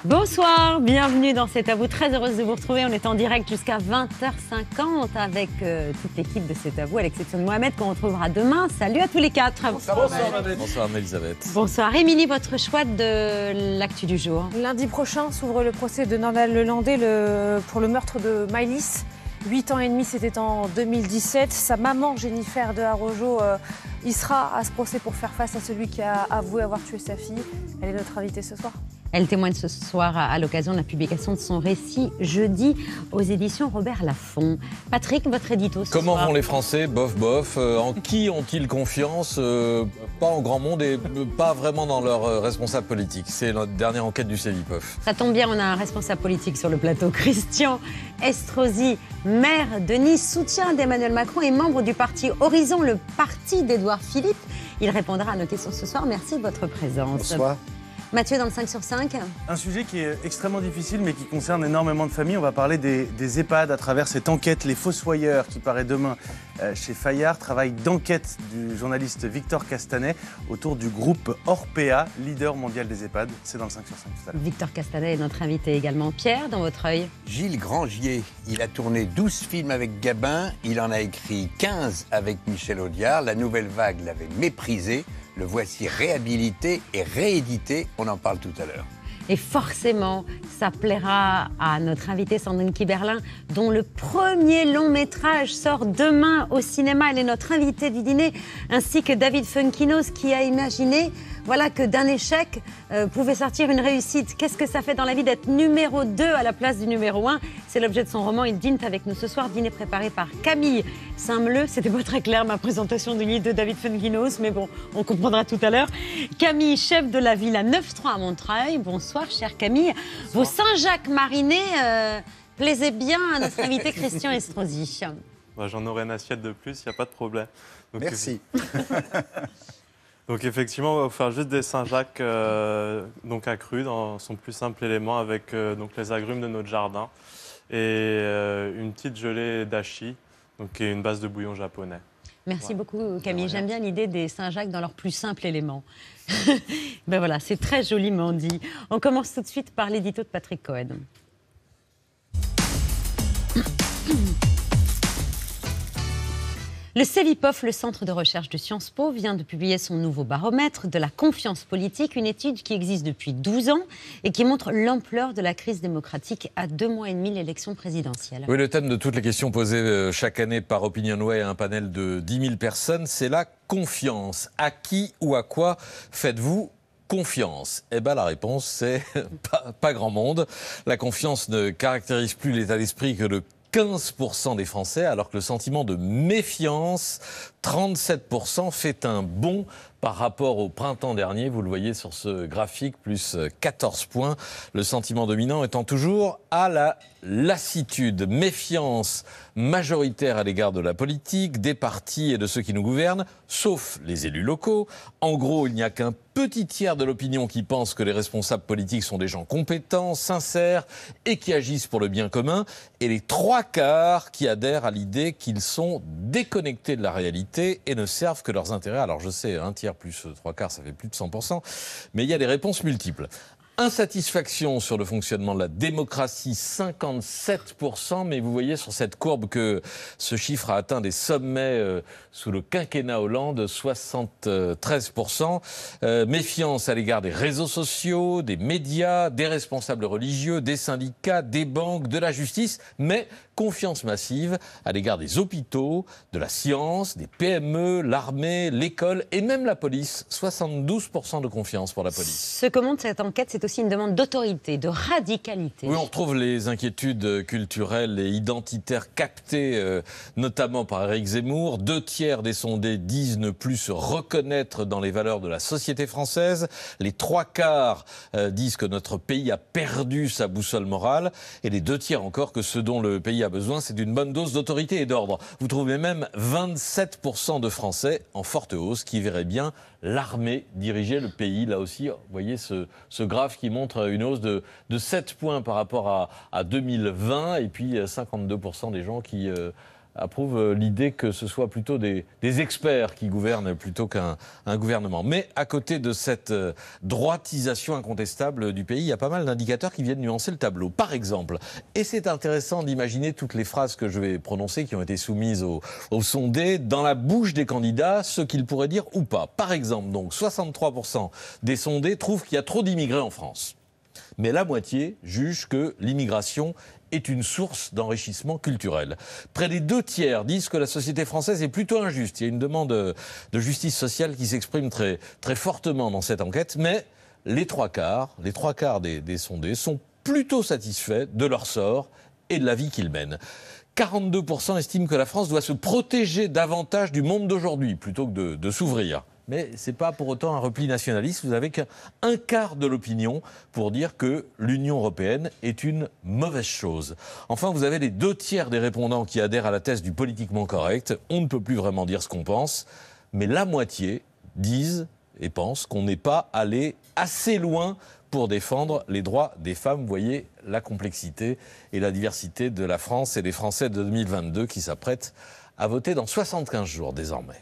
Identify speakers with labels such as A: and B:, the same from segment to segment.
A: Bonsoir, bienvenue dans C'est à vous. Très heureuse de vous retrouver. On est en direct jusqu'à 20h50 avec toute l'équipe de C'est à vous, à l'exception de Mohamed qu'on retrouvera demain. Salut à tous les quatre.
B: Bonsoir Mohamed. Bonsoir Anne-Elisabeth.
A: Bonsoir Émilie, votre choix de l'actu du jour.
C: Lundi prochain s'ouvre le procès de Nordal Lelandais pour le meurtre de Maëlys. 8 ans et demi, c'était en 2017. Sa maman, Jennifer de Arrojo, y sera à ce procès pour faire face à celui qui a avoué avoir tué sa fille. Elle est notre invitée ce soir.
A: Elle témoigne ce soir à l'occasion de la publication de son récit jeudi aux éditions Robert Laffont. Patrick, votre édito ce
B: Comment
A: soir.
B: vont les Français? Bof, bof. En qui ont-ils confiance? Pas en grand monde et pas vraiment dans leurs responsables politiques. C'est la dernière enquête du Cevipof.
A: Ça tombe bien, on a un responsable politique sur le plateau. Christian Estrosi, maire de Nice, soutien d'Emmanuel Macron et membre du parti Horizon, le parti d'Édouard Philippe. Il répondra à nos questions ce soir. Merci de votre présence.
D: Bonsoir.
A: Mathieu, dans le 5 sur 5.
E: Un sujet qui est extrêmement difficile mais qui concerne énormément de familles. On va parler des EHPAD à travers cette enquête. Les Fossoyeurs qui paraît demain chez Fayard. Travail d'enquête du journaliste Victor Castanet autour du groupe Orpea, leader mondial des EHPAD. C'est dans le 5 sur 5 tout à l'heure.
A: Victor Castanet est notre invité également. Pierre, dans votre œil.
D: Gilles Grangier, il a tourné 12 films avec Gabin, il en a écrit 15 avec Michel Audiard. La Nouvelle Vague l'avait méprisé. Le voici réhabilité et réédité, on en parle tout à l'heure.
A: Et forcément, ça plaira à notre invitée Sandrine Kiberlin, dont le premier long métrage sort demain au cinéma. Elle est notre invitée du dîner, ainsi que David Funkinos, qui a imaginé que d'un échec pouvait sortir une réussite. Qu'est-ce que ça fait dans la vie d'être numéro 2 à la place du numéro 1? C'est l'objet de son roman. Il dîne avec nous ce soir. Dîner préparé par Camille Saint-Meleu. C'était pas très clair ma présentation du livre de David Funkinos, mais bon, on comprendra tout à l'heure. Camille, chef de la Villa 9-3 à Montreuil. Bonsoir, chère Camille. Bonsoir. Vos Saint-Jacques marinés plaisaient bien à notre invité Christian Estrosi.
F: J'en aurai une assiette de plus, il n'y a pas de problème. Donc,
D: merci.
F: Donc effectivement, on va faire juste des Saint-Jacques donc accrus dans son plus simple élément avec donc les agrumes de notre jardin et une petite gelée d'ashi, donc qui est une base de bouillon japonais.
A: Merci beaucoup Camille. J'aime bien l'idée des Saint-Jacques dans leur plus simple élément. Ben voilà, c'est très joliment dit. On commence tout de suite par l'édito de Patrick Cohen. Le Cevipof, le centre de recherche de Sciences Po, vient de publier son nouveau baromètre de la confiance politique, une étude qui existe depuis 12 ans et qui montre l'ampleur de la crise démocratique à 2 mois et demi de l'élection présidentielle.
B: Oui, le thème de toutes les questions posées chaque année par Opinionway à un panel de 10 000 personnes, c'est la confiance. À qui ou à quoi faites-vous confiance? Eh bien, la réponse, c'est pas grand monde. La confiance ne caractérise plus l'état d'esprit que le 15% des Français, alors que le sentiment de méfiance, 37%, fait un bond par rapport au printemps dernier. Vous le voyez sur ce graphique, plus 14 points. Le sentiment dominant étant toujours à la lassitude. Méfiance majoritaire à l'égard de la politique, des partis et de ceux qui nous gouvernent, sauf les élus locaux. En gros, il n'y a qu'un petit tiers de l'opinion qui pense que les responsables politiques sont des gens compétents, sincères et qui agissent pour le bien commun. Et les 3/4 qui adhèrent à l'idée qu'ils sont déconnectés de la réalité et ne servent que leurs intérêts. Alors je sais, un tiers plus 3/4, ça fait plus de 100%, mais il y a des réponses multiples. Insatisfaction sur le fonctionnement de la démocratie, 57%, mais vous voyez sur cette courbe que ce chiffre a atteint des sommets sous le quinquennat Hollande, 73%. Méfiance à l'égard des réseaux sociaux, des médias, des responsables religieux, des syndicats, des banques, de la justice, mais confiance massive à l'égard des hôpitaux, de la science, des PME, l'armée, l'école et même la police. 72% de confiance pour la police.
A: Ce que montre cette enquête, c'est aussi une demande d'autorité, de radicalité.
B: Oui, on retrouve les inquiétudes culturelles et identitaires captées, notamment par Éric Zemmour. 2/3 des sondés disent ne plus se reconnaître dans les valeurs de la société française. Les 3/4 disent que notre pays a perdu sa boussole morale. Et les 2/3 encore que ce dont le pays a besoin, c'est d'une bonne dose d'autorité et d'ordre. Vous trouvez même 27% de Français en forte hausse qui verraient bien l'armée diriger le pays. Là aussi, vous voyez ce graphe qui montre une hausse de 7 points par rapport à 2020 et puis 52% des gens qui approuve l'idée que ce soit plutôt des experts qui gouvernent plutôt qu'un gouvernement. Mais à côté de cette droitisation incontestable du pays, il y a pas mal d'indicateurs qui viennent nuancer le tableau. Par exemple, et c'est intéressant d'imaginer toutes les phrases que je vais prononcer qui ont été soumises aux sondés dans la bouche des candidats, ce qu'ils pourraient dire ou pas. Par exemple, donc 63% des sondés trouvent qu'il y a trop d'immigrés en France. Mais la moitié juge que l'immigration est une source d'enrichissement culturel. Près des 2/3 disent que la société française est plutôt injuste. Il y a une demande de justice sociale qui s'exprime très, très fortement dans cette enquête, mais les trois quarts des sondés sont plutôt satisfaits de leur sort et de la vie qu'ils mènent. 42% estiment que la France doit se protéger davantage du monde d'aujourd'hui plutôt que de s'ouvrir. Mais ce n'est pas pour autant un repli nationaliste. Vous avez qu'un quart de l'opinion pour dire que l'Union européenne est une mauvaise chose. Enfin, vous avez les 2/3 des répondants qui adhèrent à la thèse du politiquement correct. On ne peut plus vraiment dire ce qu'on pense. Mais la moitié disent et pensent qu'on n'est pas allé assez loin pour défendre les droits des femmes. Vous voyez la complexité et la diversité de la France et des Français de 2022 qui s'apprêtent à voter dans 75 jours désormais.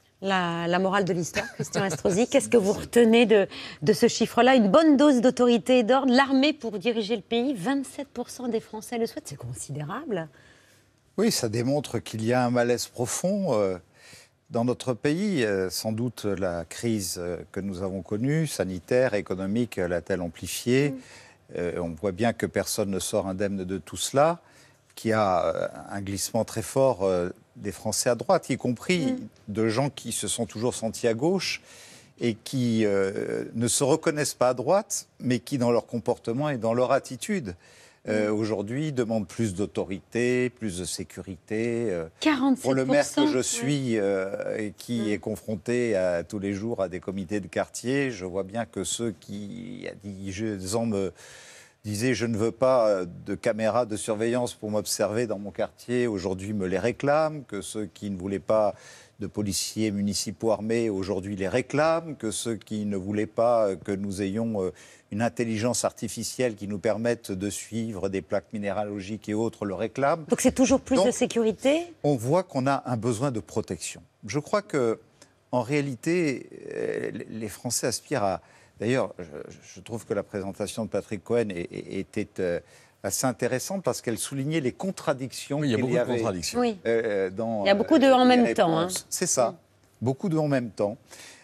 A: La morale de l'histoire, Christian Estrosi, qu'est-ce que vous retenez de ce chiffre-là? Une bonne dose d'autorité et d'ordre, l'armée pour diriger le pays, 27% des Français le souhaitent, c'est considérable.
G: Oui, ça démontre qu'il y a un malaise profond dans notre pays. Sans doute la crise que nous avons connue, sanitaire, économique, l'a-t-elle amplifiée. On voit bien que personne ne sort indemne de tout cela, qu'il y a un glissement très fort des Français à droite, y compris de gens qui se sont toujours sentis à gauche et qui ne se reconnaissent pas à droite, mais qui, dans leur comportement et dans leur attitude, aujourd'hui, demandent plus d'autorité, plus de sécurité.
A: 47%.
G: Pour le maire que je suis et qui est confronté tous les jours à des comités de quartier, je vois bien que ceux qui, il y a 10 ans, me disaient « je ne veux pas de caméras de surveillance pour m'observer dans mon quartier », aujourd'hui me les réclament, que ceux qui ne voulaient pas de policiers municipaux armés, aujourd'hui les réclament, que ceux qui ne voulaient pas que nous ayons une intelligence artificielle qui nous permette de suivre des plaques minéralogiques et autres le réclament.
A: Donc c'est toujours plus de sécurité?
G: On voit qu'on a un besoin de protection. Je crois que, en réalité, les Français aspirent à... D'ailleurs, je trouve que la présentation de Patrick Cohen était assez intéressante parce qu'elle soulignait les contradictions.
B: Oui, il y a beaucoup de contradictions.
A: Oui.
G: Dans,
A: il y a beaucoup de en même temps. Hein.
G: C'est ça, beaucoup de en même temps.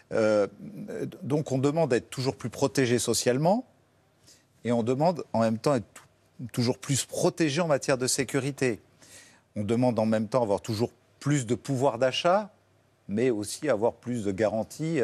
G: Donc on demande d'être toujours plus protégé socialement et on demande en même temps d'être toujours plus protégé en matière de sécurité. On demande en même temps avoir toujours plus de pouvoir d'achat, mais aussi avoir plus de garanties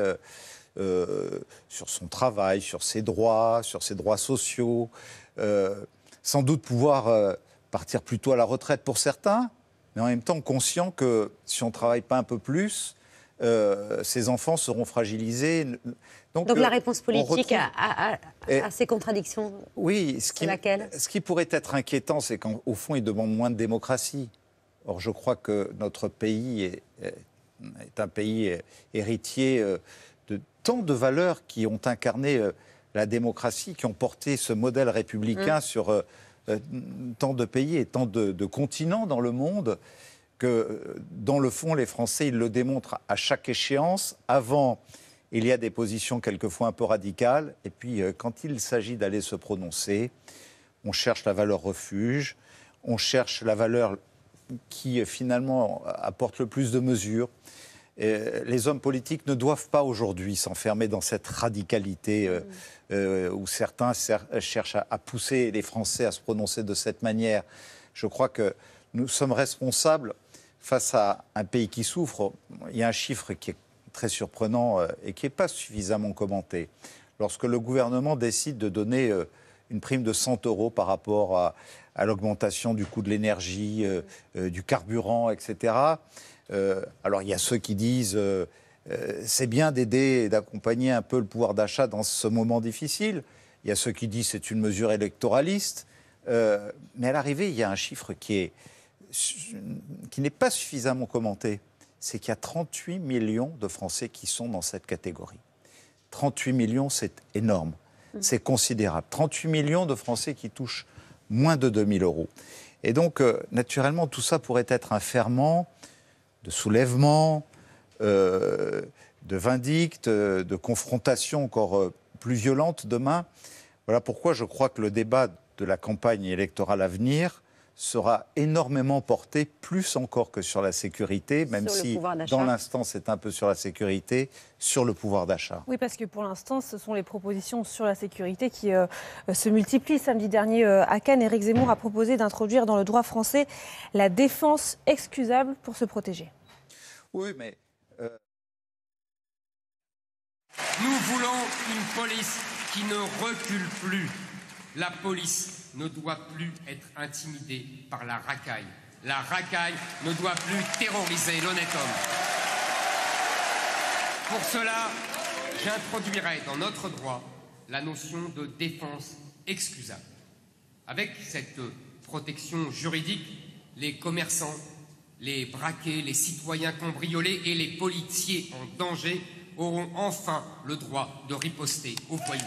G: sur son travail, sur ses droits sociaux, sans doute pouvoir partir plus tôt à la retraite pour certains, mais en même temps conscient que si on ne travaille pas un peu plus, ses enfants seront fragilisés.
A: Donc la réponse politique à ces contradictions,
G: oui,
A: c'est laquelle?
G: Ce qui pourrait être inquiétant, c'est qu'au fond, ils demandent moins de démocratie. Or, je crois que notre pays est un pays héritier de tant de valeurs qui ont incarné la démocratie, qui ont porté ce modèle républicain sur tant de pays et tant de continents dans le monde, que dans le fond, les Français, ils le démontrent à chaque échéance. Avant, il y a des positions quelquefois un peu radicales, et puis quand il s'agit d'aller se prononcer, on cherche la valeur refuge, on cherche la valeur qui finalement apporte le plus de mesures. Les hommes politiques ne doivent pas aujourd'hui s'enfermer dans cette radicalité où certains cherchent à pousser les Français à se prononcer de cette manière. Je crois que nous sommes responsables face à un pays qui souffre. Il y a un chiffre qui est très surprenant et qui n'est pas suffisamment commenté. Lorsque le gouvernement décide de donner une prime de 100 € par rapport à l'augmentation du coût de l'énergie, du carburant, etc., alors il y a ceux qui disent c'est bien d'aider et d'accompagner un peu le pouvoir d'achat dans ce moment difficile. Il y a ceux qui disent c'est une mesure électoraliste. Mais à l'arrivée, il y a un chiffre qui n'est pas suffisamment commenté. C'est qu'il y a 38 millions de Français qui sont dans cette catégorie. 38 millions, c'est énorme. C'est considérable. 38 millions de Français qui touchent moins de 2 000 €. Et donc, naturellement, tout ça pourrait être un ferment de soulèvement, de vindicte, de confrontation encore plus violente demain. Voilà pourquoi je crois que le débat de la campagne électorale à venir sera énormément porté, plus encore que sur la sécurité, même si dans l'instant c'est un peu sur la sécurité, sur le pouvoir d'achat.
C: Oui, parce que pour l'instant, ce sont les propositions sur la sécurité qui se multiplient. Samedi dernier, à Cannes, Éric Zemmour a proposé d'introduire dans le droit français la défense excusable pour se protéger.
G: Oui, mais...
H: Nous voulons une police qui ne recule plus. La police ne doit plus être intimidée par la racaille. La racaille ne doit plus terroriser l'honnête homme. Pour cela, j'introduirai dans notre droit la notion de défense excusable. Avec cette protection juridique, les commerçants, les braqués, les citoyens cambriolés et les policiers en danger auront enfin le droit de riposter au voyous.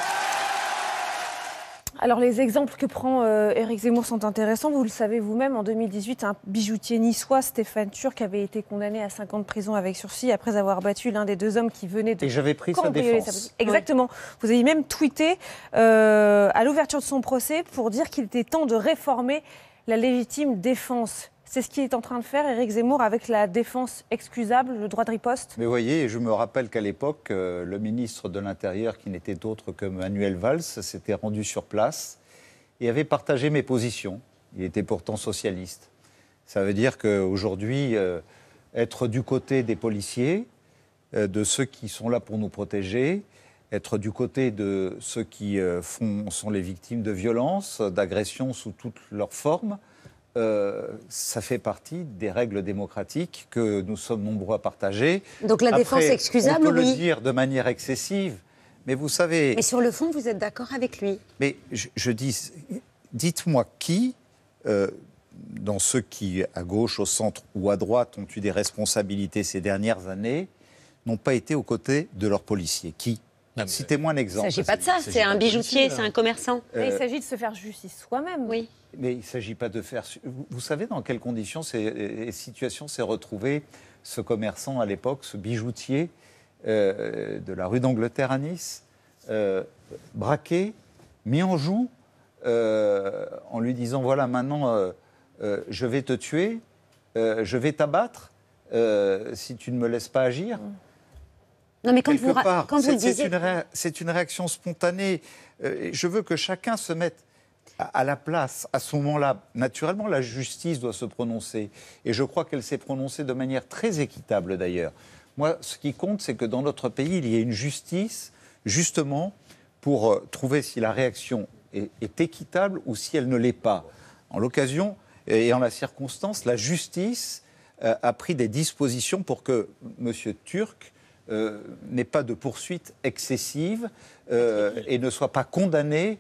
C: Alors les exemples que prend Éric Zemmour sont intéressants. Vous le savez vous-même, en 2018, un bijoutier niçois, Stéphane Turc, avait été condamné à 5 ans de prison avec sursis après avoir battu l'un des 2 hommes qui venaient de...
G: Et j'avais pris sa défense.
C: Exactement. Oui. Vous avez même tweeté à l'ouverture de son procès pour dire qu'il était temps de réformer la légitime défense. C'est ce qu'il est en train de faire, Éric Zemmour, avec la défense excusable, le droit de riposte.
G: Mais vous voyez, je me rappelle qu'à l'époque, le ministre de l'Intérieur, qui n'était autre que Manuel Valls, s'était rendu sur place et avait partagé mes positions. Il était pourtant socialiste. Ça veut dire qu'aujourd'hui, être du côté des policiers, de ceux qui sont là pour nous protéger, être du côté de ceux qui sont les victimes de violences, d'agressions sous toutes leurs formes, ça fait partie des règles démocratiques que nous sommes nombreux à partager.
A: Donc la défense excusable,
G: on peut
A: oui.
G: le dire de manière excessive, mais vous savez...
A: Mais sur le fond, vous êtes d'accord avec lui?
G: Mais je dis, dites-moi qui, dans ceux qui, à gauche, au centre ou à droite, ont eu des responsabilités ces dernières années, n'ont pas été aux côtés de leurs policiers. Qui? Citez-moi un exemple.
A: Il ne s'agit pas de ça, c'est un bijoutier, c'est un commerçant.
C: Il s'agit de se faire justice soi-même.
A: Oui.
G: Mais il ne s'agit pas de faire... Vous savez dans quelles conditions et situations s'est retrouvé ce commerçant à l'époque, ce bijoutier de la rue d'Angleterre à Nice, braqué, mis en joue, en lui disant, voilà, maintenant, je vais te tuer, je vais t'abattre, si tu ne me laisses pas agir.
A: Non, mais quand vous le
G: disiez... C'est une réaction spontanée. Je veux que chacun se mette à la place. À ce moment-là, naturellement, la justice doit se prononcer. Et je crois qu'elle s'est prononcée de manière très équitable, d'ailleurs. Moi, ce qui compte, c'est que dans notre pays, il y ait une justice, justement, pour trouver si la réaction est équitable ou si elle ne l'est pas. En l'occasion et en la circonstance, la justice a pris des dispositions pour que M. Turc n'ait pas de poursuite excessive et ne soit pas condamné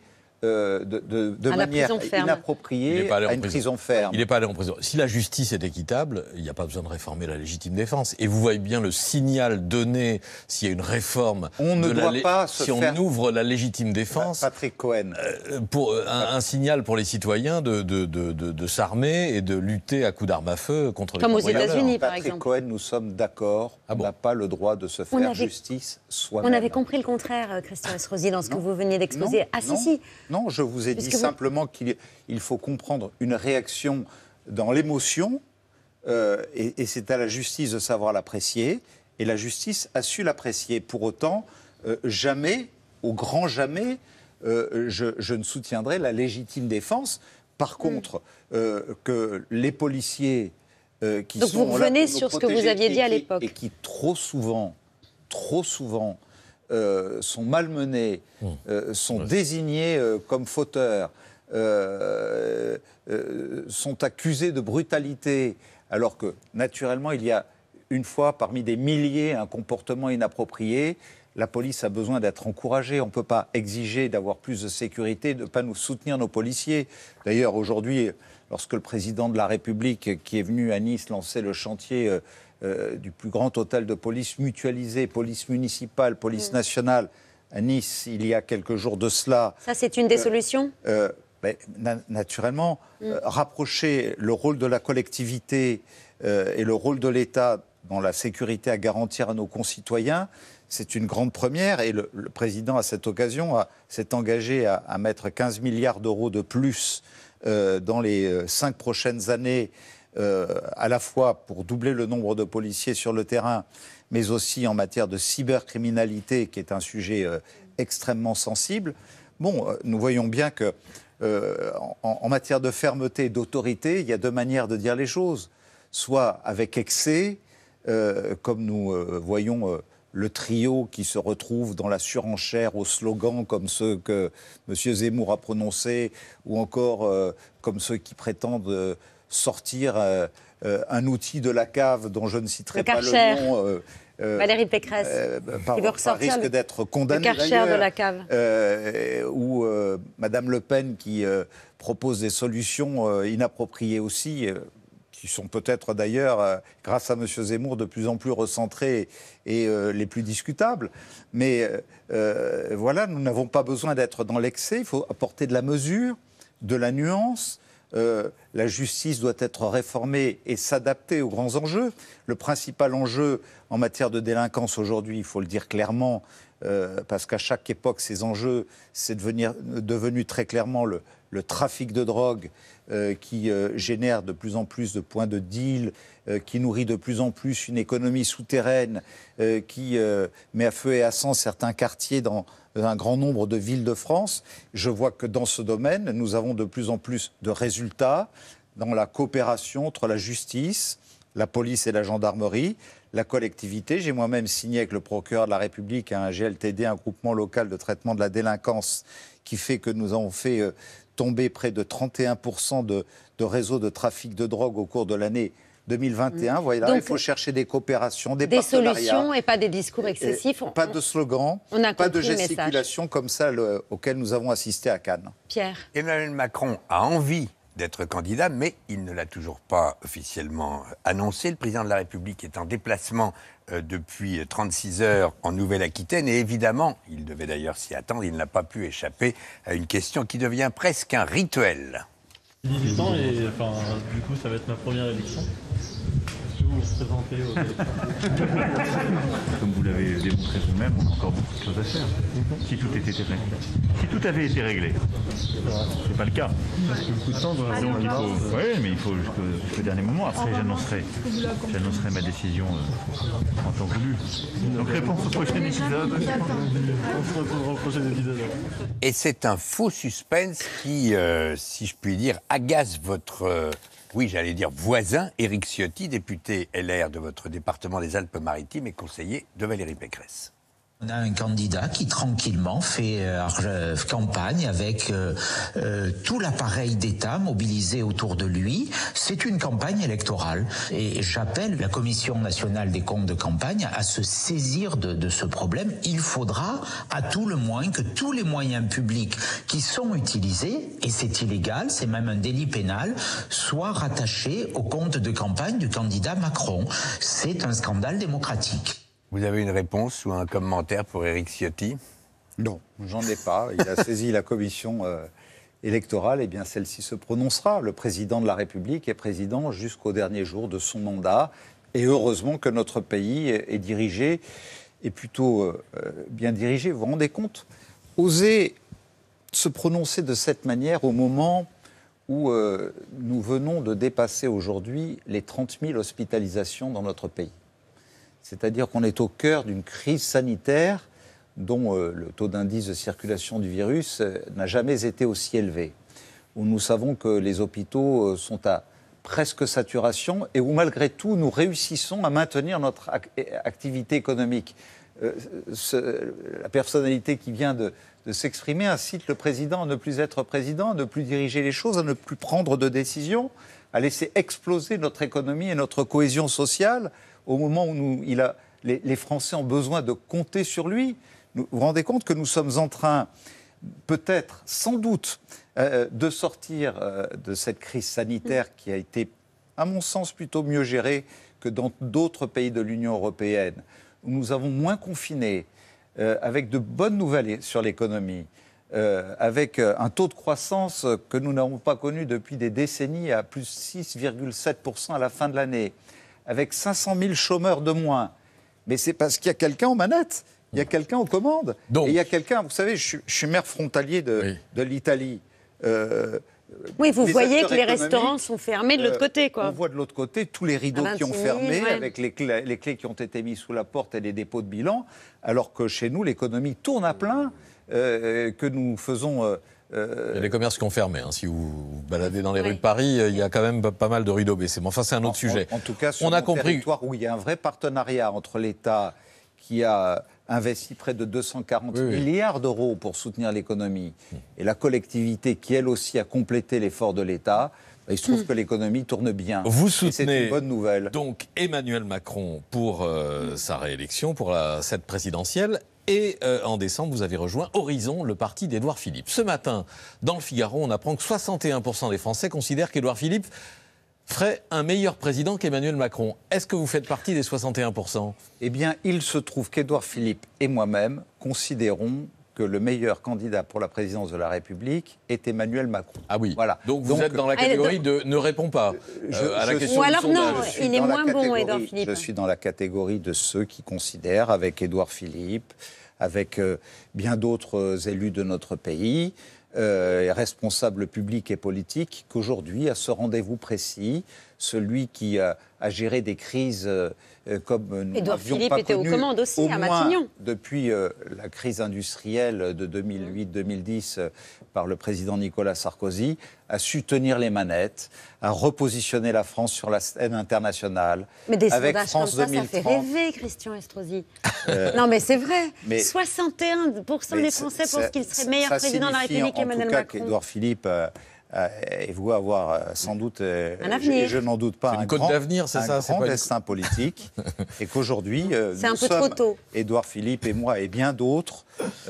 G: de manière inappropriée à une prison ferme.
B: Il n'est pas allé en prison. Si la justice est équitable, il n'y a pas besoin de réformer la légitime défense. Et vous voyez bien le signal donné s'il y a une réforme.
G: On ne doit pas
B: si on ouvre la légitime défense.
G: Patrick Cohen.
B: Pour un signal pour les citoyens de s'armer et de lutter à coups d'armes à feu contre les
A: cambrioleurs. Comme aux États-Unis, par exemple.
G: Patrick Cohen, nous sommes d'accord. On n'a pas le droit de se faire justice soi-même.
A: On avait compris le contraire, Christian Estrosi, dans ce que vous veniez d'exposer. Si.
G: Non, je vous ai dit simplement qu'il faut comprendre une réaction dans l'émotion et c'est à la justice de savoir l'apprécier et la justice a su l'apprécier. Pour autant, jamais, au grand jamais, je ne soutiendrai la légitime défense. Par contre, que les policiers qui
A: Donc
G: sont
A: vous revenez
G: là pour
A: sur
G: nous
A: ce que vous aviez dit à l'époque.
G: Et qui trop souvent sont malmenés, sont désignés comme fauteurs, sont accusés de brutalité, alors que, naturellement, il y a une fois parmi des milliers un comportement inapproprié. La police a besoin d'être encouragée. On ne peut pas exiger d'avoir plus de sécurité, de ne pas nous soutenir nos policiers. D'ailleurs, aujourd'hui, lorsque le président de la République, qui est venu à Nice lancer le chantier du plus grand hôtel de police mutualisé, police municipale, police nationale, à Nice, il y a quelques jours de cela.
A: Ça, c'est une des solutions ?
G: Naturellement, rapprocher le rôle de la collectivité et le rôle de l'État dans la sécurité à garantir à nos concitoyens, c'est une grande première. Et le président, à cette occasion, s'est engagé à mettre 15 milliards d'euros de plus dans les 5 prochaines années, à la fois pour doubler le nombre de policiers sur le terrain, mais aussi en matière de cybercriminalité, qui est un sujet extrêmement sensible. Bon, nous voyons bien que en matière de fermeté et d'autorité, il y a deux manières de dire les choses. Soit avec excès, comme nous voyons le trio qui se retrouve dans la surenchère aux slogans comme ceux que M. Zemmour a prononcés, ou encore comme ceux qui prétendent sortir un outil de la cave dont je ne citerai pas le nom.
A: Valérie Pécresse, qui veut ressortir
G: risque d'être condamnée
A: de la cave.
G: Ou Madame Le Pen qui propose des solutions inappropriées aussi, qui sont peut-être d'ailleurs, grâce à M. Zemmour, de plus en plus recentrées et les plus discutables. Mais voilà, nous n'avons pas besoin d'être dans l'excès, il faut apporter de la mesure, de la nuance. La justice doit être réformée et s'adapter aux grands enjeux. Le principal enjeu en matière de délinquance aujourd'hui, il faut le dire clairement, parce qu'à chaque époque, ces enjeux, c'est devenu très clairement le trafic de drogue qui génère de plus en plus de points de deal, qui nourrit de plus en plus une économie souterraine, qui met à feu et à sang certains quartiers dans un grand nombre de villes de France. Je vois que dans ce domaine, nous avons de plus en plus de résultats dans la coopération entre la justice, la police et la gendarmerie, la collectivité. J'ai moi-même signé avec le procureur de la République un GLTD, un groupement local de traitement de la délinquance, qui fait que nous avons fait tomber près de 31% de réseaux de trafic de drogue au cours de l'année 2021. Voilà, il faut chercher des coopérations, des partenariats.
A: Des solutions et pas des discours excessifs.
G: Pas de slogans, pas de gesticulation comme ça auquel nous avons assisté à Cannes.
A: Pierre.
D: Emmanuel Macron a envie d'être candidat, mais il ne l'a toujours pas officiellement annoncé. Le président de la République est en déplacement depuis 36 heures en Nouvelle-Aquitaine et évidemment, il devait d'ailleurs s'y attendre, il n'a pas pu échapper à une question qui devient presque un rituel.
I: 18 ans et du coup ça va être ma première élection. Est-ce que vous vous présentez aux élections?
J: Comme vous l'avez démontré vous-même, on a encore beaucoup de choses à faire. Si tout était réglé. Si tout avait été réglé. C'est pas le cas.
I: Parce que beaucoup de temps dans la
J: Donc, oui, mais il faut jusqu'au dernier moment. Après, j'annoncerai ma décision en temps voulu. Donc réponse au prochain épisode.
I: On se retrouve au prochain épisode.
D: Et c'est un faux suspense qui, si je puis dire, agace votre... oui, j'allais dire voisin, Éric Ciotti, député LR de votre département des Alpes-Maritimes et conseiller de Valérie Pécresse.
K: On a un candidat qui tranquillement fait campagne avec tout l'appareil d'État mobilisé autour de lui. C'est une campagne électorale et j'appelle la Commission nationale des comptes de campagne à se saisir de ce problème. Il faudra à tout le moins que tous les moyens publics qui sont utilisés, et c'est illégal, c'est même un délit pénal, soient rattachés au compte de campagne du candidat Macron. C'est un scandale démocratique.
D: Vous avez une réponse ou un commentaire pour Éric Ciotti?
G: Non, j'en ai pas. Il a saisi la commission électorale, et bien celle-ci se prononcera. Le président de la République est président jusqu'au dernier jour de son mandat. Et heureusement que notre pays est dirigé, et plutôt bien dirigé. Vous vous rendez compte? Oser se prononcer de cette manière au moment où nous venons de dépasser aujourd'hui les 30 000 hospitalisations dans notre pays. C'est-à-dire qu'on est au cœur d'une crise sanitaire dont le taux d'indice de circulation du virus n'a jamais été aussi élevé, où nous savons que les hôpitaux sont à presque saturation et où malgré tout nous réussissons à maintenir notre activité économique. La personnalité qui vient de s'exprimer incite le président à ne plus être président, à ne plus diriger les choses, à ne plus prendre de décisions, à laisser exploser notre économie et notre cohésion sociale au moment où les Français ont besoin de compter sur lui. Vous vous rendez compte que nous sommes en train, peut-être, sans doute, de sortir de cette crise sanitaire qui a été, à mon sens, plutôt mieux gérée que dans d'autres pays de l'Union européenne, où nous avons moins confiné, avec de bonnes nouvelles sur l'économie, avec un taux de croissance que nous n'avons pas connu depuis des décennies à plus 6,7% à la fin de l'année, avec 500 000 chômeurs de moins. Mais c'est parce qu'il y a quelqu'un aux manettes, il y a quelqu'un aux commandes.
B: Donc,
G: et il y a quelqu'un, vous savez, je suis maire frontalier de l'Italie.
A: Oui, vous voyez que les
G: économiques,
A: restaurants sont fermés de l'autre côté, quoi.
G: On voit de l'autre côté tous les rideaux qui ont fermé, avec les clés qui ont été mises sous la porte et les dépôts de bilan, alors que chez nous, l'économie tourne à plein, que nous faisons...
B: Il y a des commerces qui ont fermé. Si vous vous baladez dans les rues de Paris, il y a quand même pas mal de rideaux baissés. Mais enfin, c'est un autre sujet.
G: En tout cas, sur
B: on a
G: mon
B: compris
G: territoire où il y a un vrai partenariat entre l'État qui a investi près de 240 milliards d'euros pour soutenir l'économie et la collectivité qui, elle aussi, a complété l'effort de l'État, il se trouve que l'économie tourne bien.
B: Vous
G: soutenez c'est une bonne nouvelle.
B: Donc Emmanuel Macron pour sa réélection, pour cette présidentielle. Et en décembre, vous avez rejoint Horizon, le parti d'Édouard Philippe. Ce matin, dans le Figaro, on apprend que 61% des Français considèrent qu'Édouard Philippe ferait un meilleur président qu'Emmanuel Macron. Est-ce que vous faites partie des 61% ?
G: Eh bien, il se trouve qu'Édouard Philippe et moi-même considérons que le meilleur candidat pour la présidence de la République est Emmanuel Macron.
B: Ah oui,
G: voilà.
B: Donc vous êtes dans la catégorie de ne répond pas à la question.
A: Ou alors non, il est moins bon,
G: Édouard
A: Philippe.
G: Je suis dans la catégorie de ceux qui considèrent, avec Édouard Philippe, avec bien d'autres élus de notre pays, responsables publics et politiques, qu'aujourd'hui, à ce rendez-vous précis, celui qui a géré des crises comme nous
A: Édouard
G: n'avions
A: Philippe
G: pas
A: était aux
G: connu,
A: commandes aussi,
G: au
A: à
G: moins
A: Matignon.
G: depuis la crise industrielle de 2008-2010 par le président Nicolas Sarkozy, a su tenir les manettes, a repositionné la France sur la scène internationale.
A: Mais des
G: avec
A: sondages
G: France
A: comme ça,
G: 2030.
A: ça fait rêver, Christian Estrosi. Non, mais c'est vrai.
G: Mais
A: 61% des Français pensent qu'il serait meilleur président de la République qu'Emmanuel Macron.
G: En tout cas, qu'Édouard Philippe et vous avoir sans doute,
A: un avenir.
G: et je n'en doute pas, un grand destin politique, et qu'aujourd'hui, nous sommes, Édouard Philippe et moi et bien d'autres,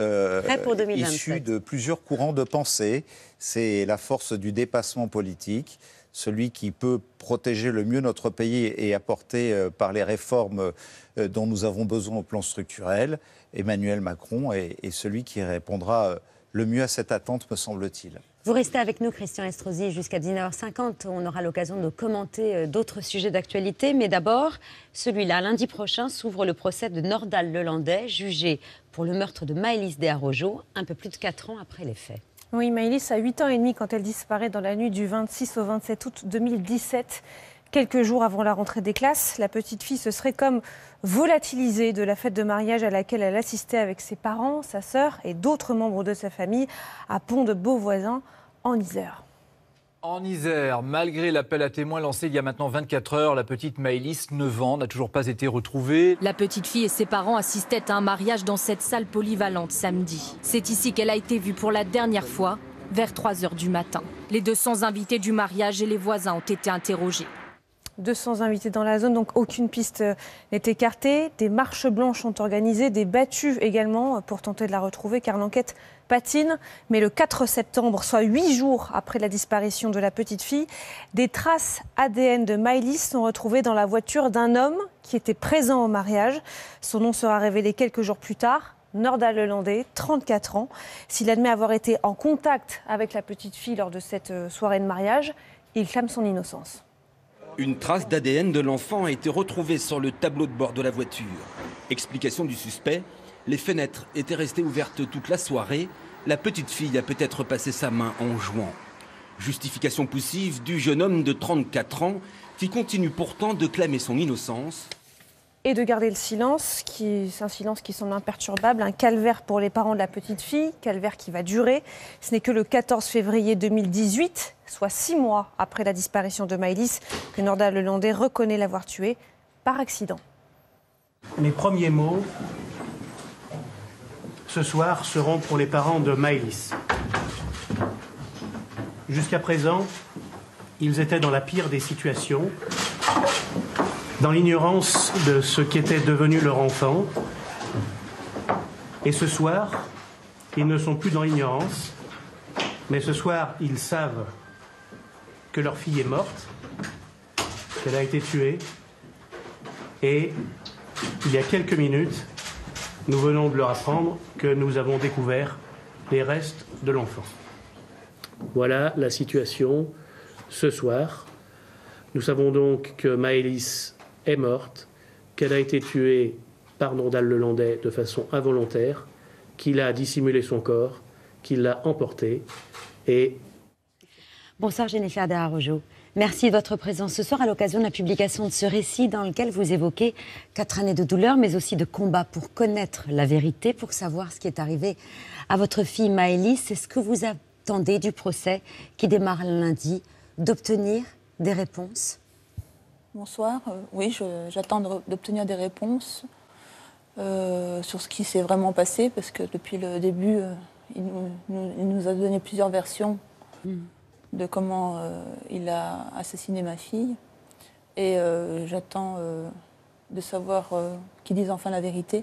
G: issus de plusieurs courants de pensée. C'est la force du dépassement politique, celui qui peut protéger le mieux notre pays et apporter par les réformes dont nous avons besoin au plan structurel. Emmanuel Macron est celui qui répondra le mieux à cette attente, me semble-t-il.
A: Vous restez avec nous, Christian Estrosi, jusqu'à 19h50. On aura l'occasion de commenter d'autres sujets d'actualité. Mais d'abord, celui-là, lundi prochain, s'ouvre le procès de Nordal Lelandais, jugé pour le meurtre de Maëlys Desarrojo, un peu plus de 4 ans après les faits.
C: Oui, Maëlys a 8 ans et demi quand elle disparaît dans la nuit du 26 au 27 août 2017. Quelques jours avant la rentrée des classes, la petite fille se serait comme volatilisée de la fête de mariage à laquelle elle assistait avec ses parents, sa sœur et d'autres membres de sa famille à Pont-de-Beauvoisin, en Isère.
L: En Isère, malgré l'appel à témoins lancé il y a maintenant 24 heures, la petite Maëlys, 9 ans, n'a toujours pas été retrouvée.
M: La petite fille et ses parents assistaient à un mariage dans cette salle polyvalente samedi. C'est ici qu'elle a été vue pour la dernière fois, vers 3 heures du matin. Les 200 invités du mariage et les voisins ont été interrogés.
C: 200 invités dans la zone, donc aucune piste n'est écartée. Des marches blanches sont organisées, des battues également pour tenter de la retrouver car l'enquête patine. Mais le 4 septembre, soit 8 jours après la disparition de la petite fille, des traces ADN de Maëlys sont retrouvées dans la voiture d'un homme qui était présent au mariage. Son nom sera révélé quelques jours plus tard. Nordal Lelandais, 34 ans. S'il admet avoir été en contact avec la petite fille lors de cette soirée de mariage, il clame son innocence.
N: Une trace d'ADN de l'enfant a été retrouvée sur le tableau de bord de la voiture. Explication du suspect, les fenêtres étaient restées ouvertes toute la soirée. La petite fille a peut-être passé sa main en jouant. Justification poussive du jeune homme de 34 ans qui continue pourtant de clamer son innocence.
C: Et de garder le silence, c'est un silence qui semble imperturbable, un calvaire pour les parents de la petite fille, calvaire qui va durer. Ce n'est que le 14 février 2018, soit 6 mois après la disparition de Maëlys, que Nordal Lelandais reconnaît l'avoir tuée par accident.
O: Mes premiers mots ce soir seront pour les parents de Maëlys. Jusqu'à présent, ils étaient dans la pire des situations, dans l'ignorance de ce qu'était devenu leur enfant. Et ce soir, ils ne sont plus dans l'ignorance, mais ce soir, ils savent que leur fille est morte, qu'elle a été tuée, et il y a quelques minutes, nous venons de leur apprendre que nous avons découvert les restes de l'enfant. Voilà la situation ce soir. Nous savons donc que Maëlys est morte, qu'elle a été tuée par Nordal Lelandais de façon involontaire, qu'il a dissimulé son corps, qu'il l'a emporté et...
A: Bonsoir Jennifer de Araujo. Merci de votre présence ce soir à l'occasion de la publication de ce récit dans lequel vous évoquez 4 années de douleur, mais aussi de combat pour connaître la vérité, pour savoir ce qui est arrivé à votre fille Maëlys. Est-ce que vous attendez du procès qui démarre lundi d'obtenir des réponses?
P: Bonsoir. Oui, j'attends d'obtenir des réponses sur ce qui s'est vraiment passé, parce que depuis le début, il nous a donné plusieurs versions de comment il a assassiné ma fille. Et j'attends de savoir qu'ils disent enfin la vérité.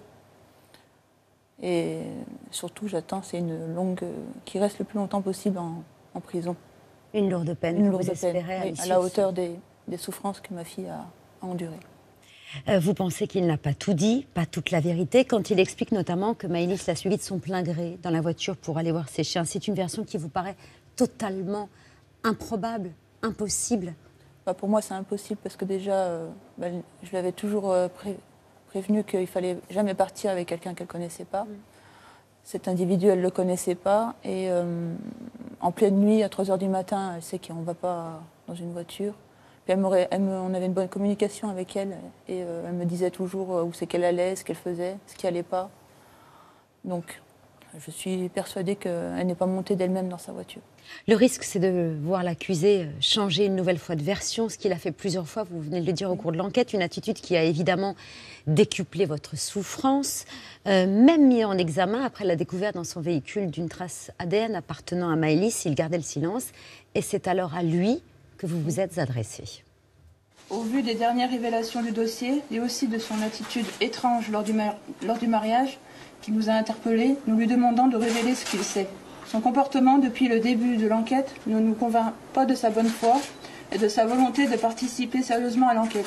P: Et surtout, j'attends, c'est une longue... qu'il reste le plus longtemps possible en prison.
A: Une lourde peine,
P: une
A: que
P: lourde
A: vous
P: peine,
A: espérez
P: oui, à la hauteur des souffrances que ma fille a endurées.
A: Vous pensez qu'il n'a pas tout dit, pas toute la vérité, quand il explique notamment que Maëlys l'a suivi de son plein gré dans la voiture pour aller voir ses chiens. C'est une version qui vous paraît totalement improbable, impossible?
P: Pour moi, c'est impossible parce que déjà, je l'avais toujours prévenu qu'il ne fallait jamais partir avec quelqu'un qu'elle ne connaissait pas. Cet individu, elle ne le connaissait pas. Et en pleine nuit, à 3 h du matin, elle sait qu'on ne va pas dans une voiture. Puis on avait une bonne communication avec elle. Et elle me disait toujours où c'est qu'elle allait, ce qu'elle faisait, ce qui n'allait pas. Donc, je suis persuadée qu'elle n'est pas montée d'elle-même dans sa voiture.
A: Le risque, c'est de voir l'accusé changer une nouvelle fois de version, ce qu'il a fait plusieurs fois, vous venez de le dire au cours de l'enquête, une attitude qui a évidemment décuplé votre souffrance, même mis en examen après la découverte dans son véhicule d'une trace ADN appartenant à Maëlys. Il gardait le silence et c'est alors à lui que vous vous êtes adressé.
Q: Au vu des dernières révélations du dossier et aussi de son attitude étrange lors du mariage qui nous a interpellés, nous lui demandons de révéler ce qu'il sait. Son comportement depuis le début de l'enquête ne nous convainc pas de sa bonne foi et de sa volonté de participer sérieusement à l'enquête.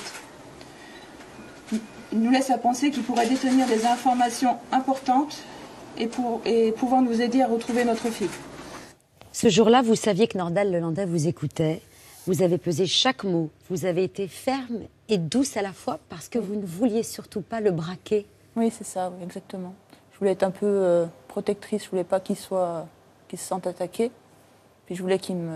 Q: Il nous laisse à penser qu'il pourrait détenir des informations importantes et pouvant nous aider à retrouver notre fille.
A: Ce jour-là, vous saviez que Nordal Lelandais vous écoutait. Vous avez pesé chaque mot. Vous avez été ferme et douce à la fois parce que vous ne vouliez surtout pas le braquer.
P: Oui, c'est ça, oui, exactement. Je voulais être un peu protectrice. Je voulais pas qu'il se sente attaqué. Puis je voulais qu'il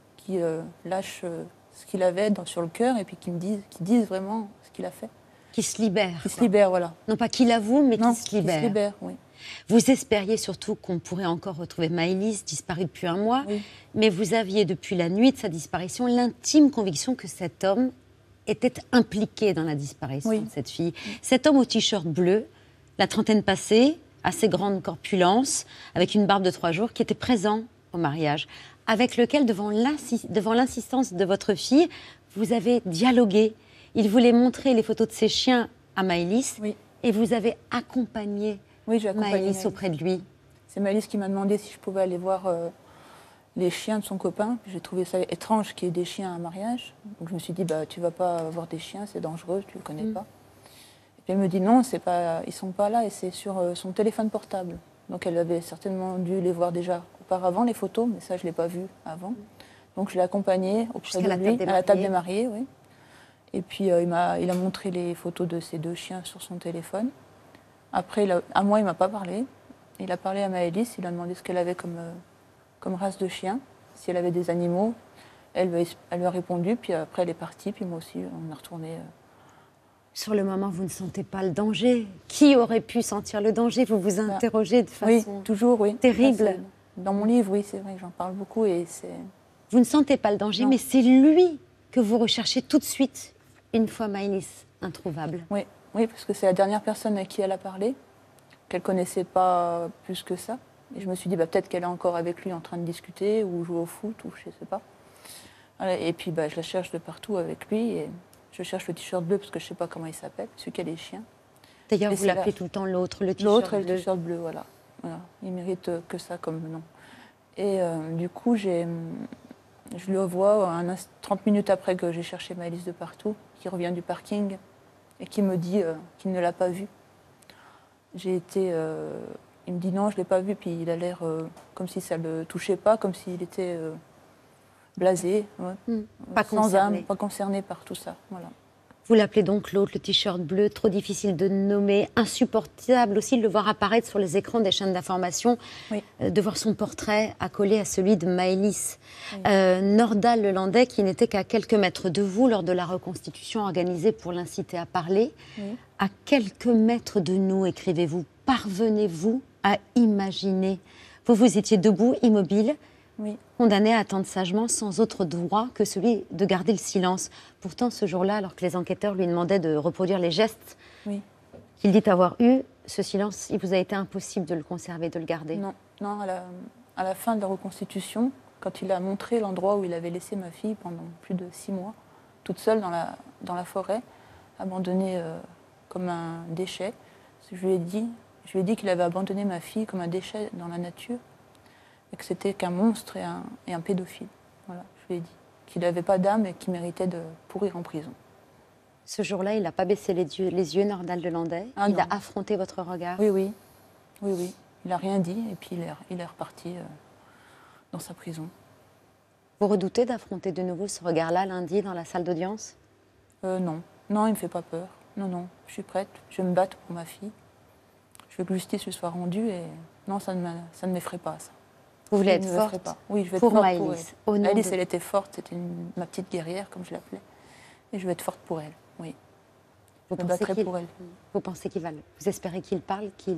P: lâche ce qu'il avait sur le cœur et puis qu'il dise vraiment ce qu'il a fait.
A: Qu'il se libère.
P: Qu'il se libère, voilà.
A: Non pas qu'il avoue, mais qu'il se libère.
P: Qu'il se libère, oui.
A: Vous espériez surtout qu'on pourrait encore retrouver Maëlys, disparue depuis un mois, oui. Mais vous aviez depuis la nuit de sa disparition l'intime conviction que cet homme était impliqué dans la disparition de cette fille. Cet homme au t-shirt bleu, la trentaine passée, assez grande corpulence, avec une barbe de 3 jours, qui était présent au mariage, avec lequel, devant l'insistance de votre fille, vous avez dialogué. Il voulait montrer les photos de ses chiens à Maëlys, et vous avez accompagné Maëlys auprès de lui.
P: C'est Maëlys qui m'a demandé si je pouvais aller voir les chiens de son copain. J'ai trouvé ça étrange qu'il y ait des chiens à un mariage. Donc je me suis dit, tu vas pas voir des chiens, c'est dangereux, tu le connais pas. Et puis elle me dit non, ils sont pas là et c'est sur son téléphone portable. Donc elle avait certainement dû les voir déjà auparavant, les photos, mais ça je l'ai pas vu avant. Donc je l'ai accompagné auprès de lui, à la table des mariés, oui. Et puis il a montré les photos de ces 2 chiens sur son téléphone. Après, à moi, il ne m'a pas parlé. Il a parlé à Maëlys, il a demandé ce qu'elle avait comme race de chien, si elle avait des animaux. Elle lui a répondu, puis après elle est partie, puis moi aussi, on est retourné.
A: Sur le moment, vous ne sentez pas le danger. Qui aurait pu sentir le danger? Vous vous interrogez de façon
P: toujours,
A: terrible.
P: Ça, dans mon livre, oui, c'est vrai que j'en parle beaucoup. Et
A: vous ne sentez pas le danger, mais c'est lui que vous recherchez tout de suite, une fois Maëlys introuvable.
P: Oui, parce que c'est la dernière personne à qui elle a parlé, qu'elle ne connaissait pas plus que ça. Et je me suis dit, peut-être qu'elle est encore avec lui en train de discuter, ou jouer au foot, ou je ne sais pas. Et puis, je la cherche de partout avec lui, et je cherche le t-shirt bleu, parce que je ne sais pas comment il s'appelle, celui qui a les chiens.
A: D'ailleurs, vous l'appelez tout le temps l'autre, le t-shirt bleu.
P: L'autre et le t-shirt bleu, voilà. Il mérite que ça comme nom. Et du coup, je le vois 30 minutes après que j'ai cherché Maëlys de partout, qui revient du parking, et qui me dit qu'il ne l'a pas vue. J'ai été Il me dit non, je ne l'ai pas vu, puis il a l'air comme si ça ne le touchait pas, comme s'il était blasé,
A: Pas
P: sans
A: concerné.
P: âme, pas concerné par tout ça. Voilà.
A: Vous l'appelez donc l'autre, le t-shirt bleu, trop difficile de nommer, insupportable aussi de le voir apparaître sur les écrans des chaînes d'information, de voir son portrait accolé à celui de Maëlys. Nordal Lelandais, qui n'était qu'à quelques mètres de vous lors de la reconstitution organisée pour l'inciter à parler. À quelques mètres de nous, écrivez-vous, parvenez-vous à imaginer? Vous étiez debout, immobile, condamné à attendre sagement sans autre droit que celui de garder le silence. Pourtant, ce jour-là, alors que les enquêteurs lui demandaient de reproduire les gestes qu'il dit avoir eus, ce silence, il vous a été impossible de le conserver, de le garder.
P: Non, non, à la fin de la reconstitution, quand il a montré l'endroit où il avait laissé ma fille pendant plus de 6 mois, toute seule dans la forêt, abandonnée comme un déchet, je lui ai dit qu'il avait abandonné ma fille comme un déchet dans la nature, et que c'était qu'un monstre et un pédophile. Voilà, je lui ai dit qu'il n'avait pas d'âme et qu'il méritait de pourrir en prison.
A: Ce jour-là, il n'a pas baissé les yeux, Nordal Lelandais. Il a affronté votre regard.
P: Oui. Il n'a rien dit et puis il est reparti dans sa prison.
A: Vous redoutez d'affronter de nouveau ce regard-là lundi dans la salle d'audience?
P: Non, il ne me fait pas peur. Non, je suis prête. Je vais me battre pour ma fille. Je veux que justice lui soit rendue et non, ça ne m'effraie pas, ça.
A: Vous voulez être forte
P: Oui, je vais
A: pour
P: être forte
A: Maëlys.
P: pour elle. Maëlys, elle était forte, c'était ma petite guerrière, comme je l'appelais. Et je vais être forte pour elle, oui. Je me battrai pour elle.
A: Vous pensez qu'il va... Vous espérez qu'il parle, qu'il...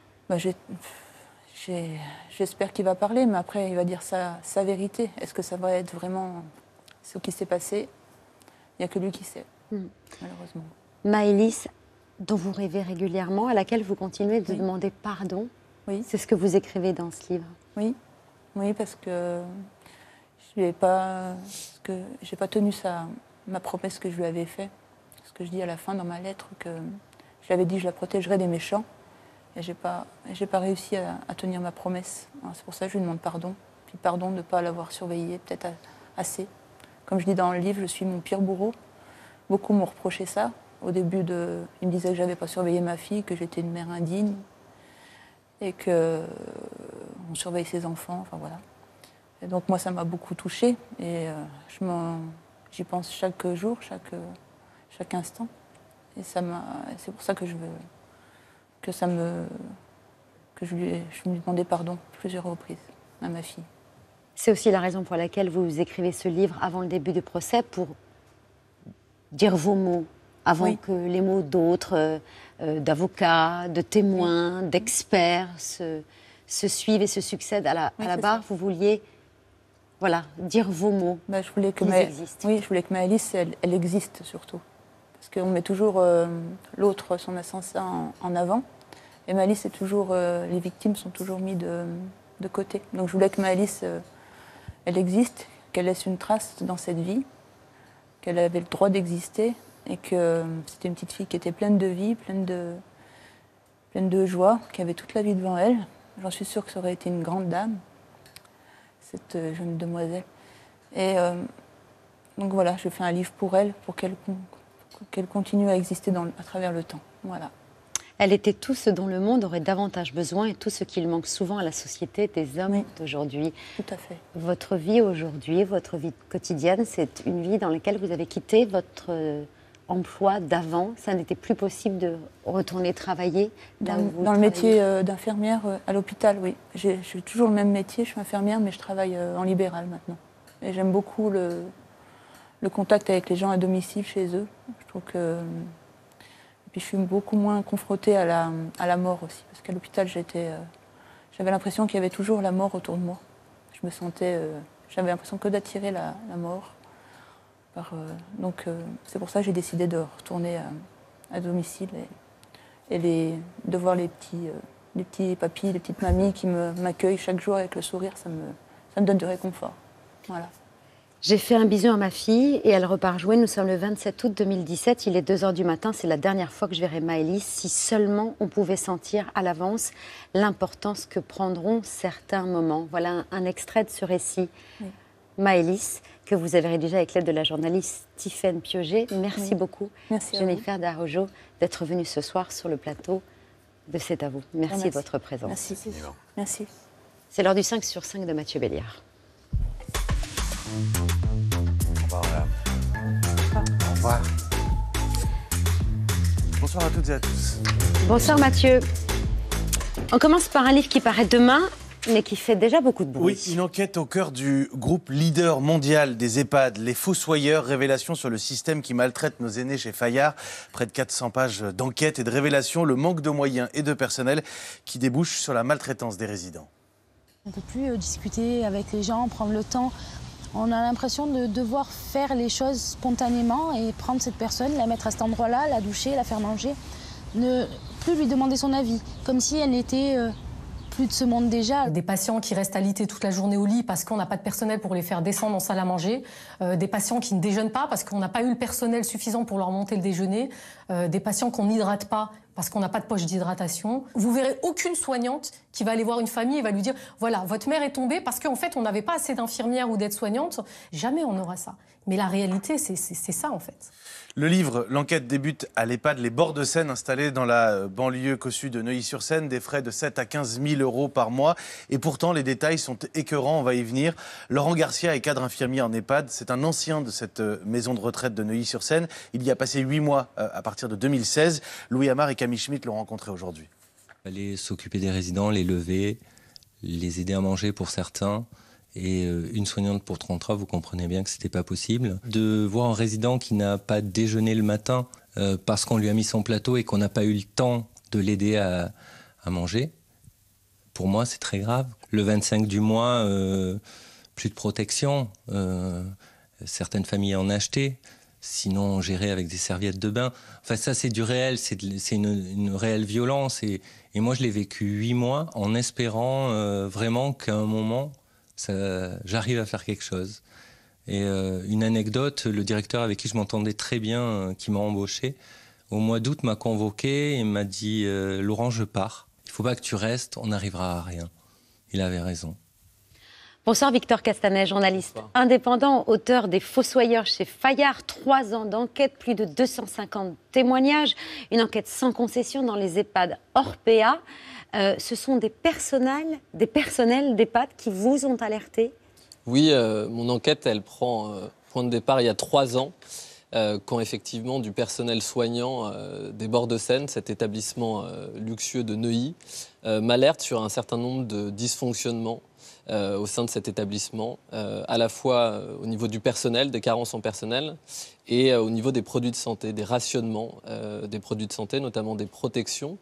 P: J'espère qu'il va parler, mais après, il va dire sa vérité. Est-ce que ça va être vraiment ce qui s'est passé? Il n'y a que lui qui sait, malheureusement.
A: Maëlys, dont vous rêvez régulièrement, à laquelle vous continuez de demander pardon.
P: Oui.
A: C'est ce que vous écrivez dans ce livre.
P: Oui, parce que je n'ai pas tenu ma promesse que je lui avais faite. Ce que je dis à la fin dans ma lettre, que je lui avais dit que je la protégerais des méchants. Et je n'ai pas réussi à tenir ma promesse. C'est pour ça que je lui demande pardon. Puis pardon de ne pas l'avoir surveillée peut-être assez. Comme je dis dans le livre, je suis mon pire bourreau. Beaucoup m'ont reproché ça. Au début, ils me disaient que je n'avais pas surveillé ma fille, que j'étais une mère indigne. Et qu'on surveille ses enfants, enfin voilà. Et donc moi, ça m'a beaucoup touchée. Et j'y pense chaque jour, chaque instant. Et c'est pour ça que je lui demandais pardon plusieurs reprises à ma fille.
A: C'est aussi la raison pour laquelle vous écrivez ce livre avant le début du procès, pour dire vos mots, avant que les mots d'autres, d'avocats, de témoins, d'experts se suivent et se succèdent à la barre. Vous vouliez dire vos mots.
P: Je voulais que
A: existent.
P: je voulais que Maëlys, elle existe surtout. Parce qu'on met toujours l'autre, son assassin, en avant. Et Maëlys, les victimes sont toujours mises de côté. Donc je voulais que Maëlys, elle existe, qu'elle laisse une trace dans cette vie, qu'elle avait le droit d'exister et que c'était une petite fille qui était pleine de vie, pleine de joie, qui avait toute la vie devant elle. J'en suis sûre que ça aurait été une grande dame, cette jeune demoiselle. Et donc voilà, je fais un livre pour elle, pour qu'elle continue à exister à travers le temps. Voilà.
A: Elle était tout ce dont le monde aurait davantage besoin et tout ce qu'il manque souvent à la société des hommes d'aujourd'hui.
P: Tout à fait.
A: Votre vie aujourd'hui, votre vie quotidienne, c'est une vie dans laquelle vous avez quitté votre emploi d'avant. Ça n'était plus possible de retourner travailler
P: dans le métier d'infirmière à l'hôpital, oui. J'ai toujours le même métier, je suis infirmière, mais je travaille en libéral maintenant. Et j'aime beaucoup le contact avec les gens à domicile chez eux. Je trouve que... Et puis je suis beaucoup moins confrontée à la mort aussi. Parce qu'à l'hôpital, j'avais l'impression qu'il y avait toujours la mort autour de moi. Je me sentais... j'avais l'impression que d'attirer la mort. Donc c'est pour ça que j'ai décidé de retourner à domicile et de voir les petits papis, les petites mamies qui m'accueillent chaque jour avec le sourire, ça me donne du réconfort. Voilà.
A: J'ai fait un bisou à ma fille et elle repart jouer. Nous sommes le 27 août 2017, il est 2h du matin. C'est la dernière fois que je verrai Maëlys. Si seulement on pouvait sentir à l'avance l'importance que prendront certains moments. Voilà un extrait de ce récit. Oui. Maëlys, que vous avez rédigé avec l'aide de la journaliste Tiffaine Piauget. Merci beaucoup,
P: Merci
A: Jennifer d'Araujo, d'être venue ce soir sur le plateau de C'est à vous. Merci de votre présence.
P: Merci. Merci.
A: C'est l'heure du 5 sur 5 de Mathieu Béliard.
D: Au revoir.
E: Bonsoir à toutes et à tous.
A: Bonsoir Mathieu. On commence par un livre qui paraît demain, mais qui fait déjà beaucoup de bruit.
E: Oui, une enquête au cœur du groupe leader mondial des EHPAD, les Fossoyeurs, révélation sur le système qui maltraite nos aînés chez Fayard. Près de 400 pages d'enquête et de révélation, le manque de moyens et de personnel qui débouche sur la maltraitance des résidents.
R: On ne peut plus discuter avec les gens, prendre le temps. On a l'impression de devoir faire les choses spontanément et prendre cette personne, la mettre à cet endroit-là, la doucher, la faire manger. Ne plus lui demander son avis, comme si elle n'était plus de ce monde déjà.
S: Des patients qui restent alités toute la journée au lit parce qu'on n'a pas de personnel pour les faire descendre en salle à manger. Des patients qui ne déjeunent pas parce qu'on n'a pas eu le personnel suffisant pour leur monter le déjeuner. Des patients qu'on n'hydrate pas parce qu'on n'a pas de poche d'hydratation. Vous verrez aucune soignante qui va aller voir une famille et va lui dire « Voilà, votre mère est tombée parce qu'en fait, on n'avait pas assez d'infirmières ou d'aides-soignantes. » Jamais on aura ça. Mais la réalité, c'est ça, en fait.
E: Le livre, l'enquête débute à l'EHPAD Les Bords de Seine, installé dans la banlieue cossue de Neuilly-sur-Seine, des frais de 7 à 15 000 euros par mois. Et pourtant, les détails sont écœurants, on va y venir. Laurent Garcia est cadre infirmier en EHPAD. C'est un ancien de cette maison de retraite de Neuilly-sur-Seine. Il y a passé 8 mois à partir de 2016. Louis Amar et Camille Schmitt l'ont rencontré aujourd'hui.
T: Aller s'occuper des résidents, les lever, les aider à manger pour certains. Et une soignante pour 33, vous comprenez bien que c'était pas possible. De voir un résident qui n'a pas déjeuné le matin parce qu'on lui a mis son plateau et qu'on n'a pas eu le temps de l'aider à manger, pour moi c'est très grave. Le 25 du mois, plus de protection, certaines familles en achetaient, sinon gérer avec des serviettes de bain. Enfin ça c'est du réel, c'est une réelle violence et moi je l'ai vécu 8 mois en espérant vraiment qu'à un moment j'arrive à faire quelque chose. Et une anecdote, le directeur avec qui je m'entendais très bien, qui m'a embauché, au mois d'août m'a convoqué et m'a dit « Laurent, je pars. Il ne faut pas que tu restes, on n'arrivera à rien. » Il avait raison.
A: Bonsoir Victor Castanet, journaliste indépendant, auteur des Fossoyeurs chez Fayard. 3 ans d'enquête, plus de 250 témoignages. Une enquête sans concession dans les EHPAD Orpea. Ce sont des personnels d'EHPAD qui vous ont alerté?
U: Oui, mon enquête, elle prend point de départ il y a 3 ans, quand effectivement du personnel soignant des Bords de Seine, cet établissement luxueux de Neuilly, m'alerte sur un certain nombre de dysfonctionnements au sein de cet établissement, à la fois au niveau du personnel, des carences en personnel, et au niveau des produits de santé, des rationnements des produits de santé, notamment des protections,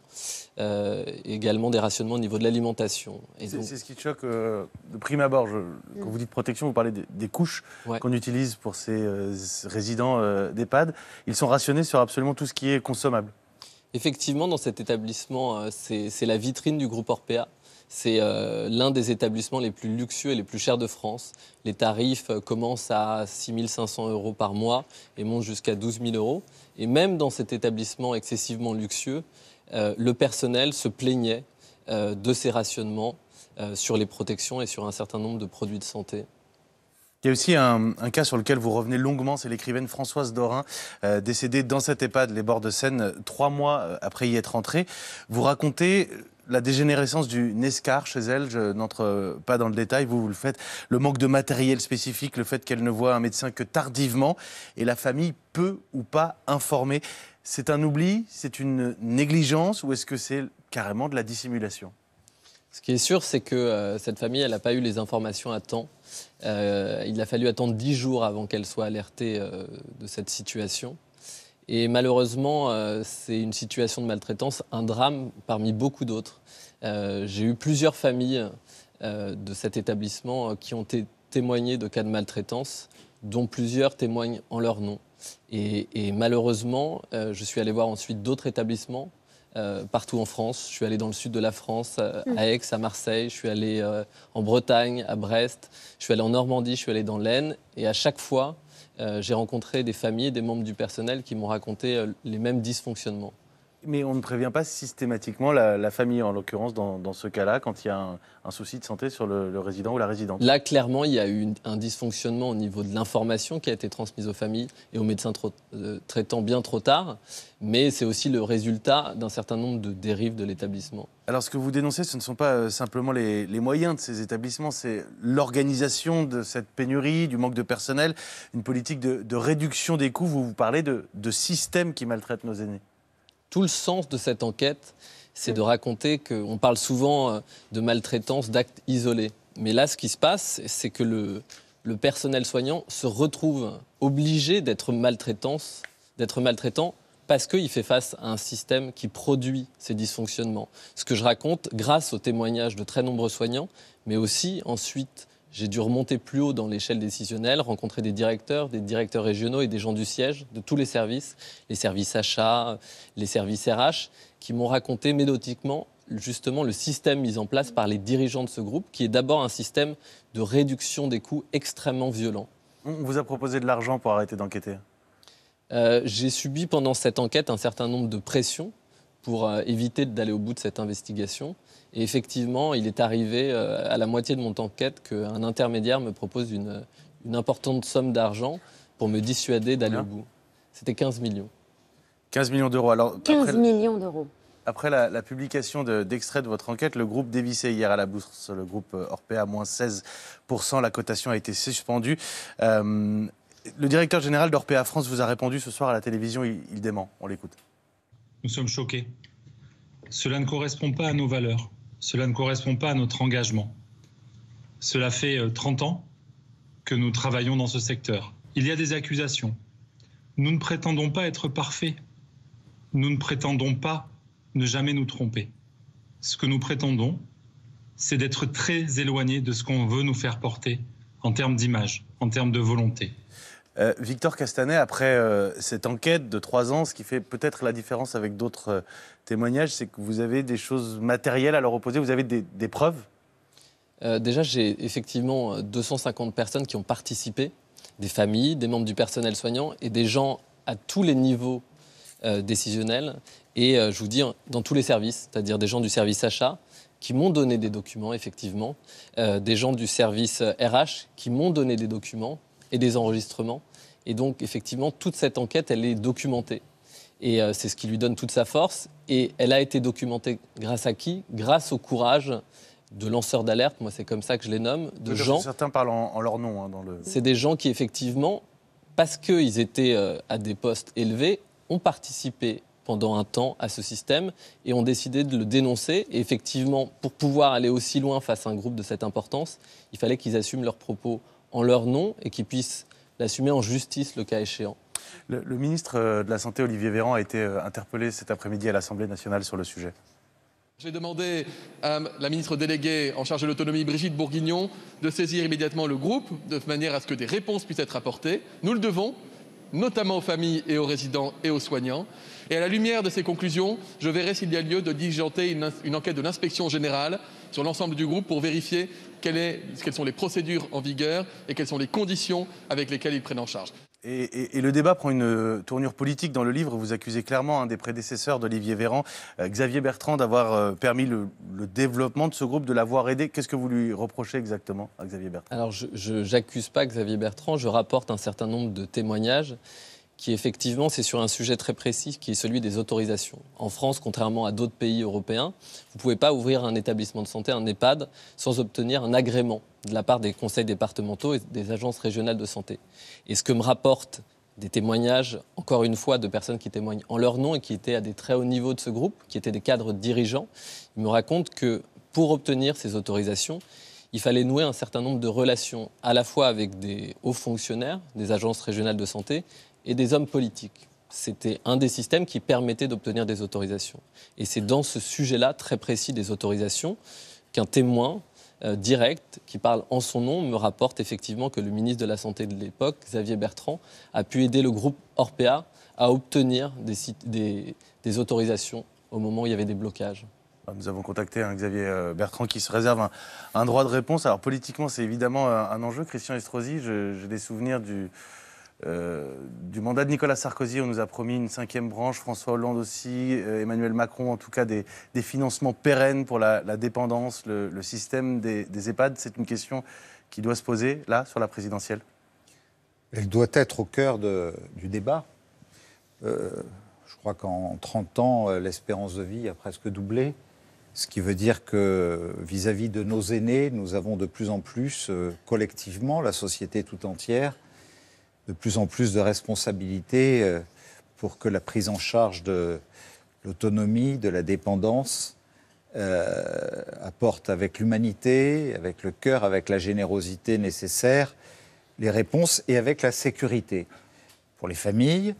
U: également des rationnements au niveau de l'alimentation.
E: C'est ce qui te choque de prime abord. Quand vous dites protection, vous parlez des couches qu'on utilise pour ces résidents d'EHPAD. Ils sont rationnés sur absolument tout ce qui est consommable.
U: Effectivement, dans cet établissement, c'est la vitrine du groupe Orpea. C'est l'un des établissements les plus luxueux et les plus chers de France. Les tarifs commencent à 6 500 euros par mois et montent jusqu'à 12 000 euros. Et même dans cet établissement excessivement luxueux, le personnel se plaignait de ces rationnements sur les protections et sur un certain nombre de produits de santé.
E: Il y a aussi un cas sur lequel vous revenez longuement, c'est l'écrivaine Françoise Dorin, décédée dans cet EHPAD, les Bords de Seine, 3 mois après y être entrée. Vous racontez la dégénérescence du Nescar chez elle, je n'entre pas dans le détail, vous le faites, le manque de matériel spécifique, le fait qu'elle ne voit un médecin que tardivement, et la famille peu ou pas informée. C'est un oubli, c'est une négligence, ou est-ce que c'est carrément de la dissimulation ?
U: Ce qui est sûr, c'est que cette famille, elle n'a pas eu les informations à temps. Il a fallu attendre 10 jours avant qu'elle soit alertée de cette situation. Et malheureusement, c'est une situation de maltraitance, un drame parmi beaucoup d'autres. J'ai eu plusieurs familles de cet établissement qui ont témoigné de cas de maltraitance, dont plusieurs témoignent en leur nom. Et malheureusement, je suis allé voir ensuite d'autres établissements partout en France. Je suis allé dans le sud de la France, à Aix, à Marseille. Je suis allé en Bretagne, à Brest. Je suis allé en Normandie, je suis allé dans l'Aisne. Et à chaque fois, j'ai rencontré des familles et des membres du personnel qui m'ont raconté les mêmes dysfonctionnements.
E: Mais on ne prévient pas systématiquement la famille, en l'occurrence, dans ce cas-là, quand il y a un souci de santé sur le résident ou la résidente.
U: Là, clairement, il y a eu un dysfonctionnement au niveau de l'information qui a été transmise aux familles et aux médecins traitants bien trop tard. Mais c'est aussi le résultat d'un certain nombre de dérives de l'établissement.
E: Alors, ce que vous dénoncez, ce ne sont pas simplement les moyens de ces établissements, c'est l'organisation de cette pénurie, du manque de personnel, une politique de réduction des coûts. Vous parlez de systèmes qui maltraitent nos aînés.
U: Tout le sens de cette enquête, c'est de raconter qu'on parle souvent de maltraitance, d'actes isolés. Mais là, ce qui se passe, c'est que le personnel soignant se retrouve obligé d'être maltraitant parce qu'il fait face à un système qui produit ces dysfonctionnements. Ce que je raconte grâce aux témoignages de très nombreux soignants, mais aussi ensuite, j'ai dû remonter plus haut dans l'échelle décisionnelle, rencontrer des directeurs régionaux et des gens du siège de tous les services achats, les services RH, qui m'ont raconté méthodiquement justement le système mis en place par les dirigeants de ce groupe, qui est d'abord un système de réduction des coûts extrêmement violent.
E: On vous a proposé de l'argent pour arrêter d'enquêter ?
U: J'ai subi pendant cette enquête un certain nombre de pressions pour éviter d'aller au bout de cette investigation. Et effectivement, il est arrivé à la moitié de mon enquête qu'un intermédiaire me propose une importante somme d'argent pour me dissuader d'aller au bout. C'était 15 millions.
E: 15 millions d'euros. Alors,
A: 15 millions d'euros.
E: Après la publication d'extraits de votre enquête, le groupe dévissait hier à la bourse, le groupe Orpea, moins 16%. La cotation a été suspendue. Le directeur général d'Orpea France vous a répondu ce soir à la télévision. Il dément. On l'écoute.
F: Nous sommes choqués. Cela ne correspond pas à nos valeurs. Cela ne correspond pas à notre engagement. Cela fait 30 ans que nous travaillons dans ce secteur. Il y a des accusations. Nous ne prétendons pas être parfaits. Nous ne prétendons pas ne jamais nous tromper. Ce que nous prétendons, c'est d'être très éloignés de ce qu'on veut nous faire porter en termes d'image, en termes de volonté.
E: Victor Castanet, après cette enquête de 3 ans, ce qui fait peut-être la différence avec d'autres témoignages, c'est que vous avez des choses matérielles à leur opposer, vous avez des preuves ?
U: Déjà, j'ai effectivement 250 personnes qui ont participé, des familles, des membres du personnel soignant et des gens à tous les niveaux décisionnels. Et je vous dis, dans tous les services, c'est-à-dire des gens du service achat qui m'ont donné des documents, effectivement, des gens du service RH qui m'ont donné des documents et des enregistrements. Et donc, effectivement, toute cette enquête, elle est documentée. Et c'est ce qui lui donne toute sa force. Et elle a été documentée grâce à qui ? Grâce au courage de lanceurs d'alerte, moi c'est comme ça que je les nomme, de gens...
E: Certains parlent en leur nom. Dans le...
U: C'est des gens qui, effectivement, parce qu'ils étaient à des postes élevés, ont participé pendant un temps à ce système et ont décidé de le dénoncer. Et effectivement, pour pouvoir aller aussi loin face à un groupe de cette importance, il fallait qu'ils assument leurs propos en leur nom et qu'ils puissent l'assumer en justice le cas échéant.
E: Le ministre de la Santé, Olivier Véran, a été interpellé cet après-midi à l'Assemblée nationale sur le sujet.
V: J'ai demandé à la ministre déléguée en charge de l'autonomie, Brigitte Bourguignon, de saisir immédiatement le groupe de manière à ce que des réponses puissent être apportées. Nous le devons, notamment aux familles et aux résidents et aux soignants. Et à la lumière de ces conclusions, je verrai s'il y a lieu de diligenter une enquête de l'inspection générale sur l'ensemble du groupe pour vérifier quelles sont les procédures en vigueur et quelles sont les conditions avec lesquelles ils prennent en charge.
E: Et le débat prend une tournure politique. Dans le livre, vous accusez clairement un des prédécesseurs d'Olivier Véran, Xavier Bertrand, d'avoir permis le développement de ce groupe, de l'avoir aidé. Qu'est-ce que vous lui reprochez exactement à Xavier Bertrand ?
U: Alors, je n'accuse pas Xavier Bertrand, je rapporte un certain nombre de témoignages qui, effectivement, c'est sur un sujet très précis, qui est celui des autorisations. En France, contrairement à d'autres pays européens, vous ne pouvez pas ouvrir un établissement de santé, un EHPAD, sans obtenir un agrément de la part des conseils départementaux et des agences régionales de santé. Et ce que me rapportent des témoignages, encore une fois, de personnes qui témoignent en leur nom et qui étaient à des très hauts niveaux de ce groupe, qui étaient des cadres dirigeants, ils me racontent que pour obtenir ces autorisations, il fallait nouer un certain nombre de relations, à la fois avec des hauts fonctionnaires, des agences régionales de santé, et des hommes politiques. C'était un des systèmes qui permettait d'obtenir des autorisations. Et c'est dans ce sujet-là, très précis des autorisations, qu'un témoin direct, qui parle en son nom, me rapporte effectivement que le ministre de la Santé de l'époque, Xavier Bertrand, a pu aider le groupe Orpea à obtenir des autorisations au moment où il y avait des blocages.
E: Nous avons contacté Xavier Bertrand qui se réserve un droit de réponse. Alors politiquement, c'est évidemment un enjeu. Christian Estrosi, j'ai des souvenirs du mandat de Nicolas Sarkozy, on nous a promis une 5e branche, François Hollande aussi, Emmanuel Macron, en tout cas des financements pérennes pour la dépendance, le système des EHPAD. C'est une question qui doit se poser, là, sur la présidentielle.
G: Elle doit être au cœur du débat. Je crois qu'en 30 ans, l'espérance de vie a presque doublé. Ce qui veut dire que vis-à-vis de nos aînés, nous avons de plus en plus, collectivement, la société tout entière, de plus en plus de responsabilités pour que la prise en charge de l'autonomie, de la dépendance, apporte avec l'humanité, avec le cœur, avec la générosité nécessaire, les réponses et avec la sécurité pour les familles.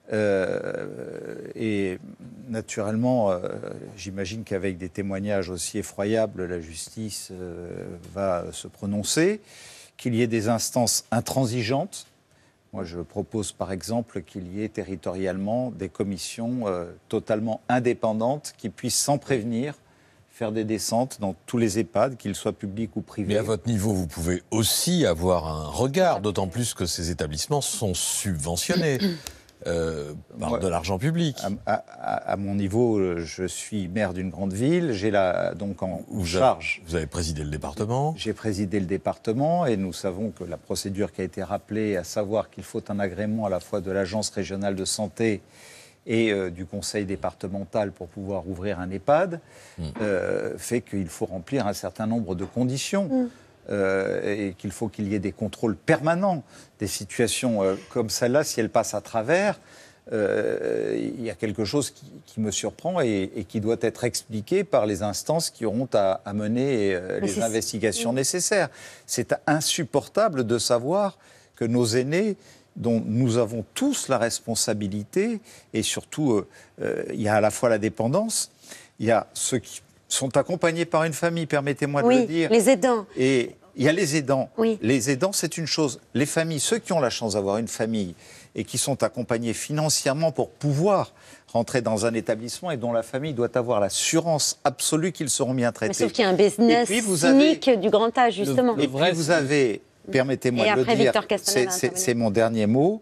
G: Et naturellement, j'imagine qu'avec des témoignages aussi effroyables, la justice va se prononcer, qu'il y ait des instances intransigeantes. Moi, je propose par exemple qu'il y ait territorialement des commissions totalement indépendantes qui puissent, sans prévenir, faire des descentes dans tous les EHPAD, qu'ils soient publics ou privés.
B: Mais à votre niveau, vous pouvez aussi avoir un regard, d'autant plus que ces établissements sont subventionnés. Par de l'argent public.
G: À mon niveau, je suis maire d'une grande ville. J'ai donc en charge.
B: Vous avez présidé le département.
G: J'ai présidé le département et nous savons que la procédure qui a été rappelée, à savoir qu'il faut un agrément à la fois de l'Agence régionale de santé et du conseil départemental pour pouvoir ouvrir un EHPAD, fait qu'il faut remplir un certain nombre de conditions. Et qu'il faut qu'il y ait des contrôles permanents des situations comme celle-là, si elles passent à travers, il y a quelque chose qui me surprend et qui doit être expliqué par les instances qui auront à mener les investigations nécessaires. C'est insupportable de savoir que nos aînés, dont nous avons tous la responsabilité, et surtout, il y a à la fois la dépendance, il y a ceux qui sont accompagnés par une famille, permettez-moi de le dire.
A: Les aidants.
G: Et il y a les aidants.
A: Oui.
G: Les aidants, c'est une chose. Les familles, ceux qui ont la chance d'avoir une famille et qui sont accompagnés financièrement pour pouvoir rentrer dans un établissement et dont la famille doit avoir l'assurance absolue qu'ils seront bien traités.
A: Mais sauf qu'il y a un business cynique du grand âge, justement.
G: Et puis vous avez, permettez-moi de le dire, c'est mon dernier mot,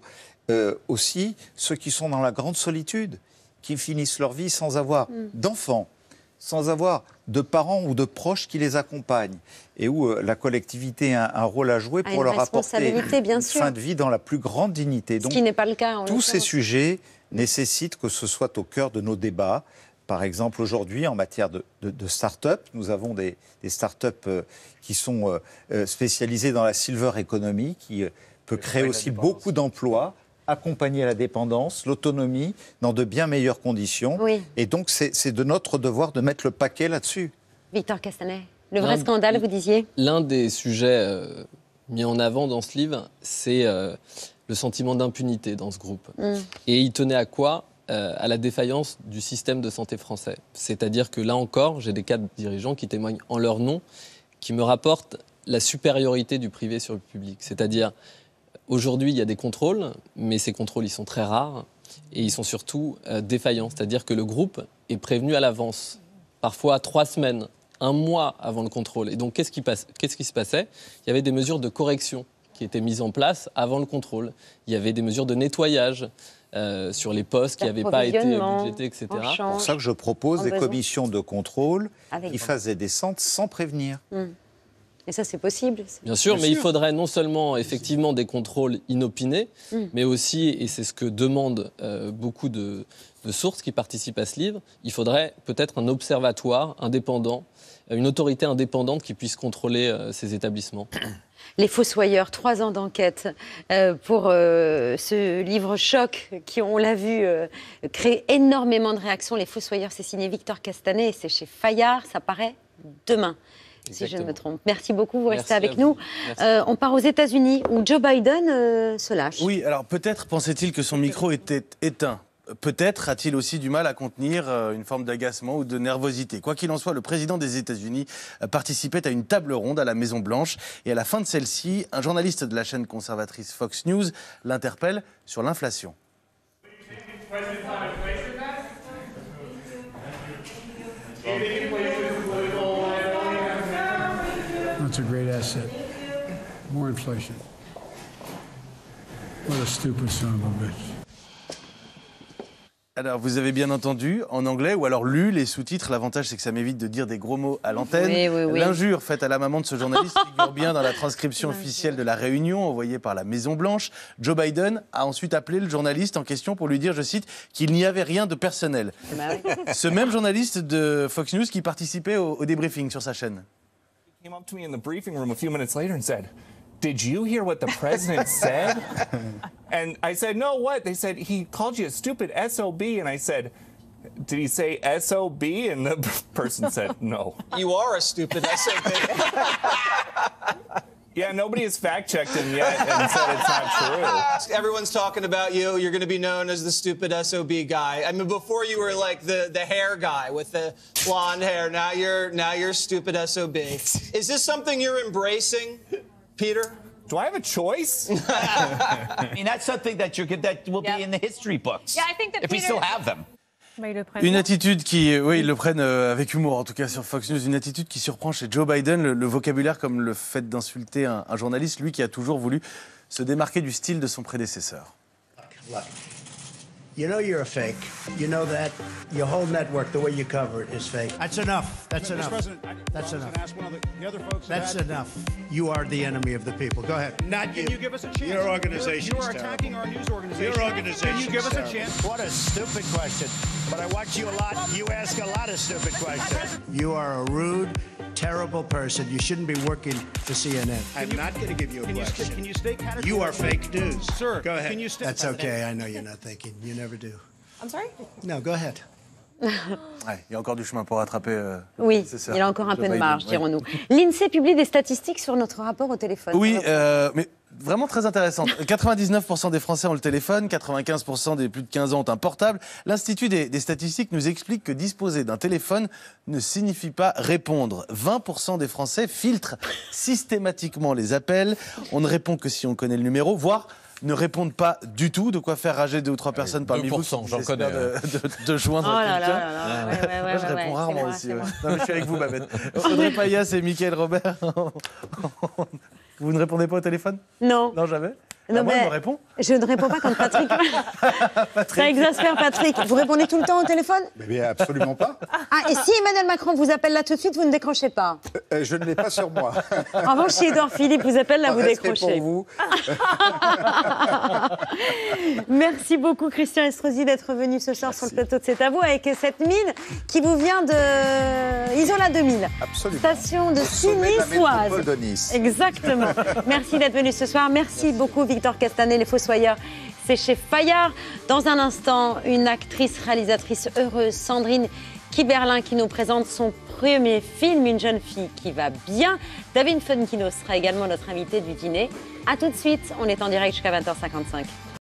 G: aussi ceux qui sont dans la grande solitude, qui finissent leur vie sans avoir d'enfants, sans avoir de parents ou de proches qui les accompagnent, et où la collectivité a un rôle à jouer pour leur apporter une fin de vie dans la plus grande dignité. Donc,
A: ce qui n'est pas le cas.
G: Tous ces sujets nécessitent que ce soit au cœur de nos débats. Par exemple, aujourd'hui, en matière de start-up, nous avons des start-up qui sont spécialisées dans la silver economy, qui peut créer aussi beaucoup d'emplois, accompagner la dépendance, l'autonomie, dans de bien meilleures conditions.
A: Oui.
G: Et donc, c'est de notre devoir de mettre le paquet là-dessus.
A: Victor Castanet, le vrai scandale, vous disiez ?
U: L'un des sujets mis en avant dans ce livre, c'est le sentiment d'impunité dans ce groupe. Et il tenait à quoi ? À la défaillance du système de santé français. C'est-à-dire que là encore, j'ai des cadres dirigeants qui témoignent en leur nom, qui me rapportent la supériorité du privé sur le public. C'est-à-dire, aujourd'hui, il y a des contrôles, mais ces contrôles, ils sont très rares et ils sont surtout défaillants. C'est-à-dire que le groupe est prévenu à l'avance, parfois 3 semaines, 1 mois avant le contrôle. Et donc, qu'est-ce qui se passait ? Il y avait des mesures de correction qui étaient mises en place avant le contrôle. Il y avait des mesures de nettoyage sur les postes qui n'avaient pas été budgétés, etc.
G: C'est pour ça que je propose des commissions de contrôle qui fassent des descentes sans prévenir.
A: Et ça, c'est possible.
U: Bien sûr, mais il faudrait non seulement effectivement des contrôles inopinés, mais aussi, et c'est ce que demandent beaucoup de sources qui participent à ce livre, il faudrait peut-être un observatoire indépendant, une autorité indépendante qui puisse contrôler ces établissements.
A: Les Fossoyeurs, 3 ans d'enquête pour ce livre choc qui, on l'a vu, crée énormément de réactions. Les Fossoyeurs, c'est signé Victor Castanet et c'est chez Fayard. Ça paraît demain. Exactement. Si je ne me trompe. Merci beaucoup, vous restez avec nous. On part aux États-Unis où Joe Biden se lâche.
E: Oui, alors peut-être pensait-il que son micro était éteint. Peut-être a-t-il aussi du mal à contenir une forme d'agacement ou de nervosité. Quoi qu'il en soit, le président des États-Unis participait à une table ronde à la Maison-Blanche. Et à la fin de celle-ci, un journaliste de la chaîne conservatrice Fox News l'interpelle sur l'inflation.
H: That's a great asset. More inflation. What a stupid son of a bitch.
E: Alors, vous avez bien entendu en anglais ou alors lu les sous-titres. L'avantage, c'est que ça m'évite de dire des gros mots à l'antenne.
A: Oui.
E: L'injure faite à la maman de ce journaliste figure bien dans la transcription officielle de la réunion envoyée par la Maison-Blanche. Joe Biden a ensuite appelé le journaliste en question pour lui dire, je cite, qu'il n'y avait rien de personnel. Ce même journaliste de Fox News qui participait au débriefing sur sa chaîne.
J: He came up to me in the briefing room a few minutes later and said, "Did you hear what the president said?" And I said, "No, what?" They said, "He called you a stupid SOB." And I said, "Did he say SOB?" And the person said, "No."
W: You are a stupid SOB.
J: Yeah, nobody has fact-checked him yet and said it's not true.
W: Everyone's talking about you. You're going to be known as the stupid SOB guy. I mean, before you were like the hair guy with the blonde hair. Now you're stupid SOB. Is this something you're embracing, Peter?
J: Do I have a choice?
W: I mean, that's something that will be in the history books.
C: Yeah, I think that
W: if we still have them.
E: Une attitude qui, oui, ils le prennent avec humour, en tout cas sur Fox News, une attitude qui surprend chez Joe Biden, le vocabulaire comme le fait d'insulter un journaliste, lui qui a toujours voulu se démarquer du style de son prédécesseur.
H: Look, you know you're a fake. You know that your whole network, the way you cover it, is fake. That's enough. That's enough. That's enough. That's enough. You are the enemy of the people. Go ahead. Not you. Can you give us a chance? Your organization. You are attacking our news organization. Your organization. Can you give us a chance? What a stupid question. But I watch you a lot. You ask a lot of stupid questions. You are a rude, terrible person. You shouldn't be working for CNN. I'm not going to give you a question. Can you stay categorical? You are fake news. Sir, go ahead. Can you stay? That's okay. I know you're not thinking. You never do.
C: I'm sorry?
H: No, go ahead.
E: Ouais, il y a encore du chemin pour rattraper.
A: Oui, il a encore un peu de marge, dirons-nous. L'INSEE publie des statistiques sur notre rapport au téléphone.
E: Oui, mais vraiment très intéressante. 99% des Français ont le téléphone, 95% des plus de 15 ans ont un portable. L'Institut des statistiques nous explique que disposer d'un téléphone ne signifie pas répondre. 20% des Français filtrent systématiquement les appels. On ne répond que si on connaît le numéro, voire ne répondent pas du tout. De quoi faire rager 2 ou 3 personnes parmi vous.
B: 2%, j'en connais.
E: De joindre quelqu'un. Moi, je réponds rarement aussi. Non, mais je suis avec vous, Babette. Audrey Payas et Mickaël Robert. Vous ne répondez pas au téléphone?
A: Non.
E: Non, jamais?
A: Non,
E: moi, je me réponds.
A: Je ne réponds pas quand Patrick. Ça exaspère Patrick. Vous répondez tout le temps au téléphone?
G: Mais absolument pas.
A: Ah, et si Emmanuel Macron vous appelle là tout de suite, vous ne décrochez pas?
G: Je ne l'ai pas sur moi.
A: En revanche, si Édouard Philippe vous appelle, là, vous décrochez.
G: Pour vous.
A: Merci beaucoup, Christian Estrosi, d'être venu ce soir sur le plateau de C'est à vous avec cette mine qui vous vient de Isola 2000.
G: Absolument.
A: Station de Ski-Niçoise.
G: de Nice.
A: Exactement. Merci d'être venu ce soir. Merci beaucoup, Victor Castanet, Les Fossoyeurs. C'est chez Fayard. Dans un instant, une actrice réalisatrice heureuse, Sandrine Kiberlin, qui nous présente son premier film, Une jeune fille qui va bien. David Funkino sera également notre invité du dîner. A tout de suite, on est en direct jusqu'à 20h55.